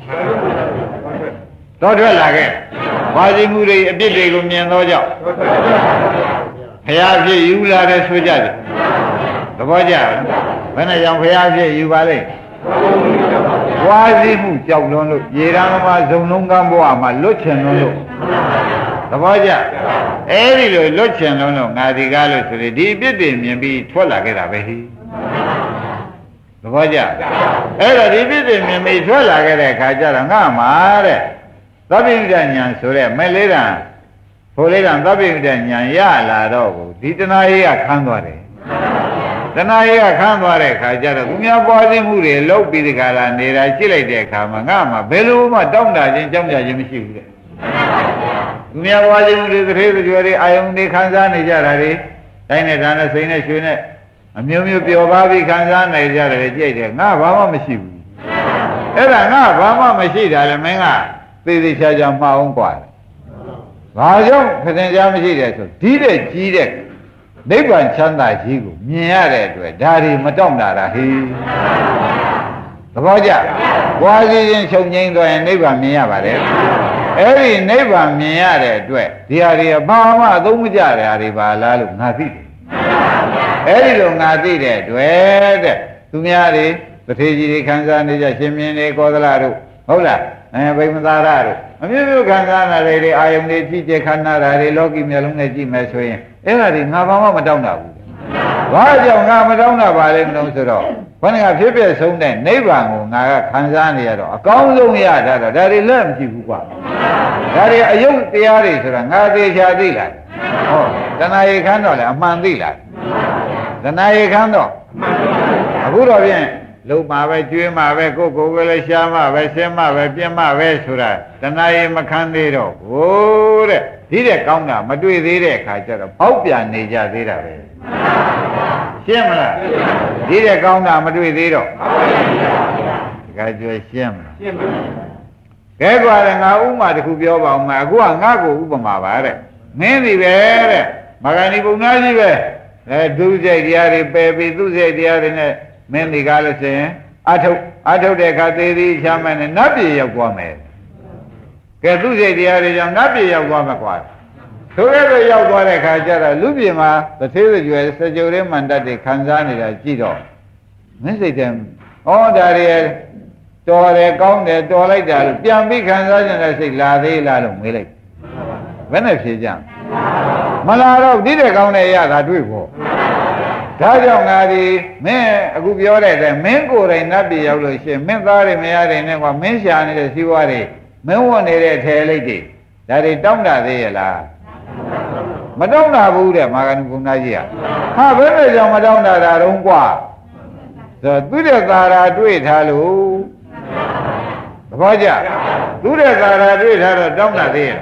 တော့ထွက်လာခဲ့ဘာစီမှုတွေအပြစ်တွေကိုမြင်သောကြောင့်ဘုရားဖြစ်ယူလာတယ်ဆိုကြတယ်သဘောကျဘယ်နဲ့ကြောင့်ဘုရားဖြစ်ယူပါလိမ့်ဝါစီမှုကြောက်လွန်းလို့ရေရန်မှာဇုံလုံးကမ်းဘဝမှာလွတ်ချင်လွန်းလို့သဘောကျအဲ့ဒီလိုလွတ်ချင်လွန်းလို့ငါဒီကားလို့ဆိုရင်ဒီအပြစ်တွေမြင်ပြီးထွက်လာခဲ့တာပဲဟိသဘောကျအဲ့တော့ဒီပြစ်တွေမြင်ပြီးထွက်လာခဲ့တဲ့အခါကျတော့ငါမှာတဲ့သဗ္ဗိဒဉာဏ်ဆိုတဲ့မဲ့လေးတံဖိုလေးတံသဗ္ဗိဒဉာဏ်ရလာတော့ကိုဒီတဏှာကြီးကခန်းသွားတယ်တဏှာကြီးကခန်းသွားတဲ့အခါကျတော့သူများပွားခြင်းမှုတွေလှုပ်ပြီးဒီကလာနေတာကြည့်လိုက်တဲ့အခါမှာငါမှာဘယ်လိုမှတောင်းတခြင်းကြောင်းကြခြင်းမရှိဘူးတဲ့သူများပွားခြင်းမှုတွေတစ်သေးကြွယ်တွေအာယုန်တွေခံစားနေကြတာတွေတိုင်းနဲ့ဒါနဲ့စိတ်နဲ့ရွှေနဲ့အမျိုးမျိုးပျော်ပါပြီးခံစားနေကြတယ်ကြိတ်တယ်ငါဘာမှမရှိဘူးအဲ့ဒါငါဘာမှမရှိတာလေမင်းကသေသေးချာချာမှားအောင်กว่าဘာကြောင့်ခရင်ကြားမရှိတယ်ဆိုဒီတဲ့ကြီးတဲ့နိဗ္ဗာန်ချမ်းသာကြီးကိုမြင်ရတဲ့အတွက်ဒါတွေမတောင့်တာဟိသဘောကျဘွားစီချင်းချုပ်ငိမ့်သွားရင်နိဗ္ဗာန်မြင်ရပါတယ်အဲ့ဒီနိဗ္ဗာန်မြင်ရတဲ့အတွက်ဒီဟာတွေဘာမှအသုံးမကျတဲ့ဟာတွေပါလားလို့ငါသိတယ်အဲ့ဒီလိုငါသိတဲ့အတွက်တဲ့သူများတွေတထေကြီးတွေခံစားနေကြရှင်မြင်းတွေကောသလတို့ဟုတ်လားဗိမသာရတို့အမျိုးမျိုးခံစားနာတွေအာယုန်တွေကြည့်ကြခန္ဓာတွေလောကီမျက်လုံးနဲ့ကြည့်မယ်ဆိုရင်အဲ့ဒါတွေငါဘာမှမတောင်းတာဘူးဘာကြောင့်ငါမတောင်းတာပါလဲမလို့ဆိုတော့ဘယ်နဲ့ဖြစ်ဖြစ်ဆုံးတဲ့နိဗ္ဗာန်ကိုငါကခံစားနေရတော့အကောင်းဆုံးရတာတော့ဒါတွေလက်မကြည့်ဘူးကွာဒါတွေအယုတ်တရားတွေဆိုတာငါသေချာသိလားဟောတဏှာရေခမ်းတော့လေအမှန်သိလားတဏှာရေခမ်းတော့အခုတော့ဖြင့်လုံမှာပဲကျွေးမှာပဲကိုယ်ကိုယ်ကလေးရှားမှာပဲဆင်းမှာပဲပြင်းမှာပဲဆိုတာတဏှာရေမခံသေးတော့ဟိုတဲ့ဒီတဲ့ကောင်းတာမတွေ့သေးတဲ့အခါကျတော့ပေါက်ပြန်နေကြသေးတာပဲရှင်းမလားဒီတဲ့ကောင်းတာမတွေ့သေးတော့ဒီကကြွယ်ရှင်းမလားရှင်းပါပြီကဲကွာလေငါဥမာတစ်ခုပြောပါဦးမယ်အခုကငါ့ကိုဥပမာပါတဲ့မင်းဒီပဲတဲ့မဂ္ဂဏီပုံနာကြီးပဲဒုစိတ်တရားတွေပယ်ပြီးသူစိတ်တရားတွေနဲ့မင်းဒီကားလို့ဆိုရင်အထုတ်တဲ့အခါသေးသေးချမ်းမယ်နဲ့နတ်ပြည်ရောက်သွားမယ်ကဲသူစိတ်တရားတွေကြောင့်နတ်ပြည်ရောက်သွားမှာကွာဆိုရတဲ့ရောက်သွားတဲ့အခါကျတော့လူပြည်မှာတသေးကြွယ်စကြဝဠာမန္တတ်တွေခံစားနေတာကြည့်တော့မင်းစိတ်ထဲဩဒါတွေတော်တယ်ကောင်းတယ်တော်လိုက်တာလို့ပြန်ပြီးခံစားကြတဲ့စိတ်လာသေးလားလို့မေးလိုက်ဘယ်နဲ့ဖြေကြမလာတော့ဒီတဲ့ကောင်းတဲ့ရတာတွေ့ဖို့ဒါကြောင့်ငါဒီမင်းအခုပြောတဲ့တဲ့မင်းကိုယ်တိုင်နတ်ပြည်ရောက်လို့ရှိရင်မင်းသားတွေမရတွေနဲ့ကွာမင်းရှာနေတဲ့စီးပွားတွေမင်းဝင်နေတဲ့ထဲလိတ်တွေဒါတွေတောင်းတသေးရဲ့လားမတောင်းတာဘူးတဲ့မာဂဏုဘုံသားကြီးကဟာဘယ်နဲ့ကြောင့်မတောင်းတာတော့ကွာဆိုသူတဲ့သာရာတွေ့ထားလို့သဘောကျသူတဲ့သာရာတွေ့ထားတော့တောင်းတာသေးရဲ့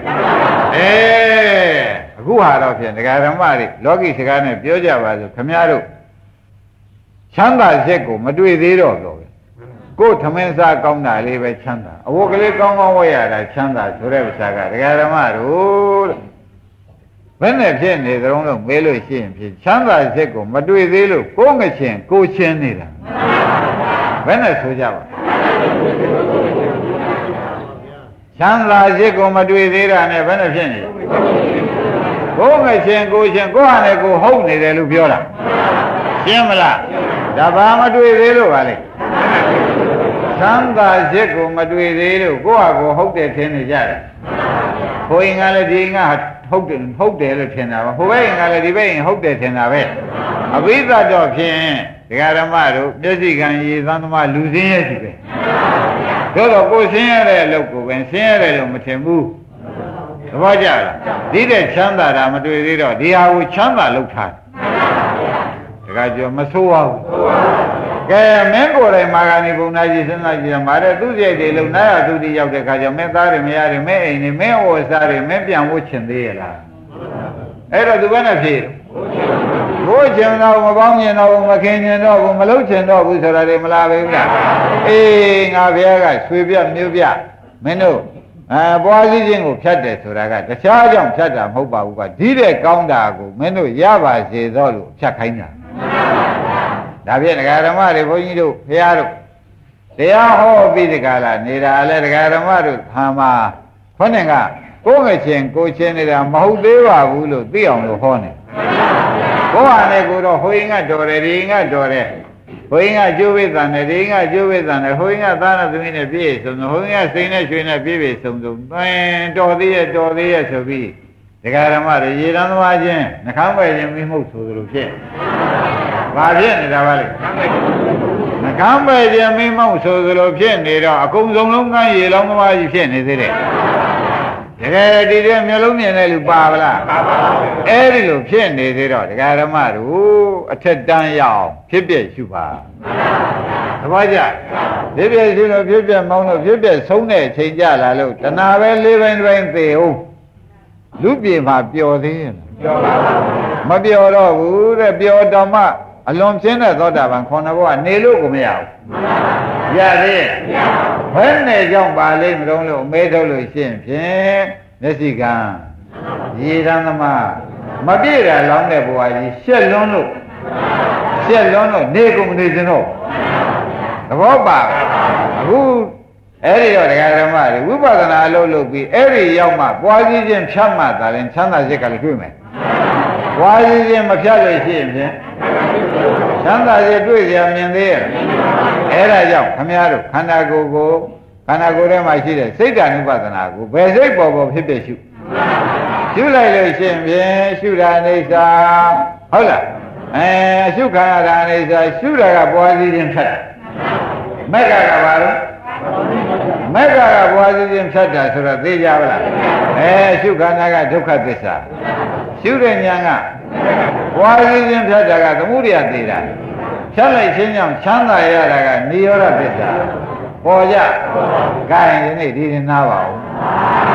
အခုဟာတော့ဖြင့်ဒကာဓမ္မတွေလောကီစကားနဲ့ပြောကြပါစို့ခမည်းတော်ချမ်းသာချက်ကိုမတွေ့သေးတော့တော့ကိုယ်ထမင်းစားကောင်းတာလေးပဲချမ်းသာအဝတ်ကလေးကောင်းကောင်းဝတ်ရတာချမ်းသာဆိုတဲ့ဥစ္စာကဒကာဓမ္မတို့ဘယ်နဲ့ဖြစ်နေကြုံလို့မေးလို့ရှိရင်ဖြစ်ချမ်းသာချက်ကိုမတွေ့သေးလို့ကိုယ်ငချင်းကိုချင်းနေတာဘယ်နဲ့ဆိုကြပါချမ်းသာချက်ကိုမတွေ့သေးတာနဲ့ဘယ်နဲ့ဖြစ်နေကိုယ်ငချင်းကိုချင်းကိုဟာနဲ့ကိုဟုတ်နေတယ်လို့ပြောတာရှင်းမလားဒါဘာမတွေ့သေးလို့ပါလဲချမ်းသာချက်ကိုမတွေ့သေးလို့ကိုဟာကိုဟုတ်တယ်ထင်နေကြတယ်ဟိုရင်ကလည်းဒီငါဟုတ်တယ်လို့ထင်တာပါဟိုဘက်ရင်ကလည်းဒီဘက်ရင်ဟုတ်တယ်ထင်တာပဲအဘိဓါတော့ဖြင့်ဒကာဓမ္မတို့မျက်စိကံရည်သံသမားလူစင်းရဲ့ရှိပဲတော့ကိုဆင်းရတဲ့အလုပ်ကိုပဲဆင်းရတယ်လို့မထင်ဘူးသဘောကျလားဒီတဲ့ချမ်းသာတာမတွေ့သေးတော့ဒီဟာကိုချမ်းသာလုပ်ထားတခါကျော်မဆိုးပါဘူးကဲမင်းကိုယ်တိုင်မာဂဏီဘုံသားကြီးစဉ်းစားကြည့်ရမှာတဲ့သူစိတ်တွေလုံနာရသူတိရောက်တဲ့ခါကျမင်းသားတွေမရတယ်မင်းအိမ်တွေမင်းဝစားတွေမင်းပြန်ဖို့ချင်သေးရလားအဲ့တော့သူဘယ်နဲ့ဖြေဘိုးချင်တော့မပေါင်းချင်တော့ဘူးမခင်ချင်တော့ဘူးမလုပ်ချင်တော့ဘူးဆိုတာတွေမလားပဲလားအေးငါဘုရားကဆွေပြမျိုးပြမင်းတို့ပွားစည်းခြင်းကိုဖြတ်တယ်ဆိုတာကတခြားကြောင့်ဖြတ်တာမဟုတ်ပါဘူးကဒီတဲ့ကောင်းတာကိုမင်းတို့ရပါစေသောလို့ဖြတ်ခိုင်းတာဒါဖြင့်ဒကာဓမ္မတွေဘုန်းကြီးတို့ဘုရားတို့တရားဟောပြီးဒီကလာနေတာလဲဒကာဓမ္မတို့ထာမခေါင်းကကိုယ်ငချင်းကိုချင်းနေတာမဟုတ်သေးပါဘူးလို့သိအောင်လို့ဟောနေကိုယ်ဟာနဲ့ကိုတော့ဟိုရင်ကတော်တယ်ဒီရင်ကတော်တယ်ဟိုရင်ကကျိုးဝိသံနဲ့ဒီရင်ကကျိုးဝိသံနဲ့ဟိုရင်ကသားနဲ့သမီးနဲ့ပြည့်စုံဟိုရင်ကစိန်နဲ့ရွှေနဲ့ပြည့်စုံသွင်းတော်သေးရဲ့ဆိုပြီးဒကာဓမ္မတွေရေတန်းသမားချင်းနှခမ်းပဲချင်းမိမှုဆိုသလိုဖြစ်ဘာဖြစ်နေတာပါလဲနှကမ်းပဲပြမင်းမောက်ဆိုသလိုဖြစ်နေတော့အကုန်စုံလုံးကန်းရေလောင်းသမားကြီးဖြစ်နေသေးတယ်တကယ်ဒီတဲ့မျိုးလုံးမြင်တဲ့လူပါဗလားပါပါဘူးအဲ့ဒီလိုဖြစ်နေသေးတော့ဒကာဓမ္မတို့အထက်တန်းရအောင်ဖြစ်ပြရှုပါသဘောကျဖြစ်ပြရှုလို့ဖြစ်ပြမောင်းလို့ဖြစ်ပြဆုံးတဲ့အချိန်ကြလာလို့တဏှာပဲလေးပိုင်းတစ်ပိုင်းသေအောင်လူပြေမှာပျော်သေးရဲ့ပျော်ပါဘူးမပျော်တော့ဘူးတဲ့ပျော်တော်မှအလွန်ပြင်းတဲ့သောတာပန်ခေါဏဘဝနေလို့ကိုမရဘူးရသေးဘယ်နဲ့ကြောင့်ပါလိမ့်မလို့လို့မဲထုတ်လို့ရှင်းဖြင့်မျက်စိကံရေသံသမားမပြည့်တာလောင်းတဲ့ဘဝကြီးရှက်လွန်းလို့နေကုန်မနေစင်တော့သဘောပါအခုအဲ့ဒီတော့ဒကာဓမ္မတွေဝိပဿနာအလုပ်လုပ်ပြီးအဲ့ဒီရောက်မှပွားစည်းခြင်းဖြတ်မှသာရင်ချမ်းသာစိတ်ကလည်းတွေ့မယ်ပွားစည်းခြင်းမဖြတ်လို့ရှိရင်ဖြင့်ချမ်းသာစိတ်တွေ့ကြမြင်သေးရဲ့အဲ့ဒါကြောင့်ခမည်းတော်ခန္ဓာကိုယ်ထဲမှာရှိတဲ့စိတ်ဓာနုပဒနာကိုဘယ်စိတ်ပေါ်ဖြစ်ဖြစ်ရှုလိုက်လို့ရှိရင်ဖြင့်ရှုတာအိဋ္ဌာဟုတ်လားရှုခန္ဓာအိဋ္ဌာရှုတာကပွားစည်းခြင်းဖြတ်တာမက်ကကဘာလို့မက်ကကဘွားစည်းခြင်းဖြတ်တာဆိုတော့သိကြပါလားရှုခန္ဓာကဒုက္ခသစ္စာရှုတဲ့ဉာဏ်ကဘွားစည်းခြင်းဖြတ်တာကသမုဒယသေတာဖြတ်လိုက်ခြင်းကြောင့်ချမ်းသာရတာကနိရောဓသစ္စာပေါ်ကြ gain ဒီနေ့ဒီနားပါဦး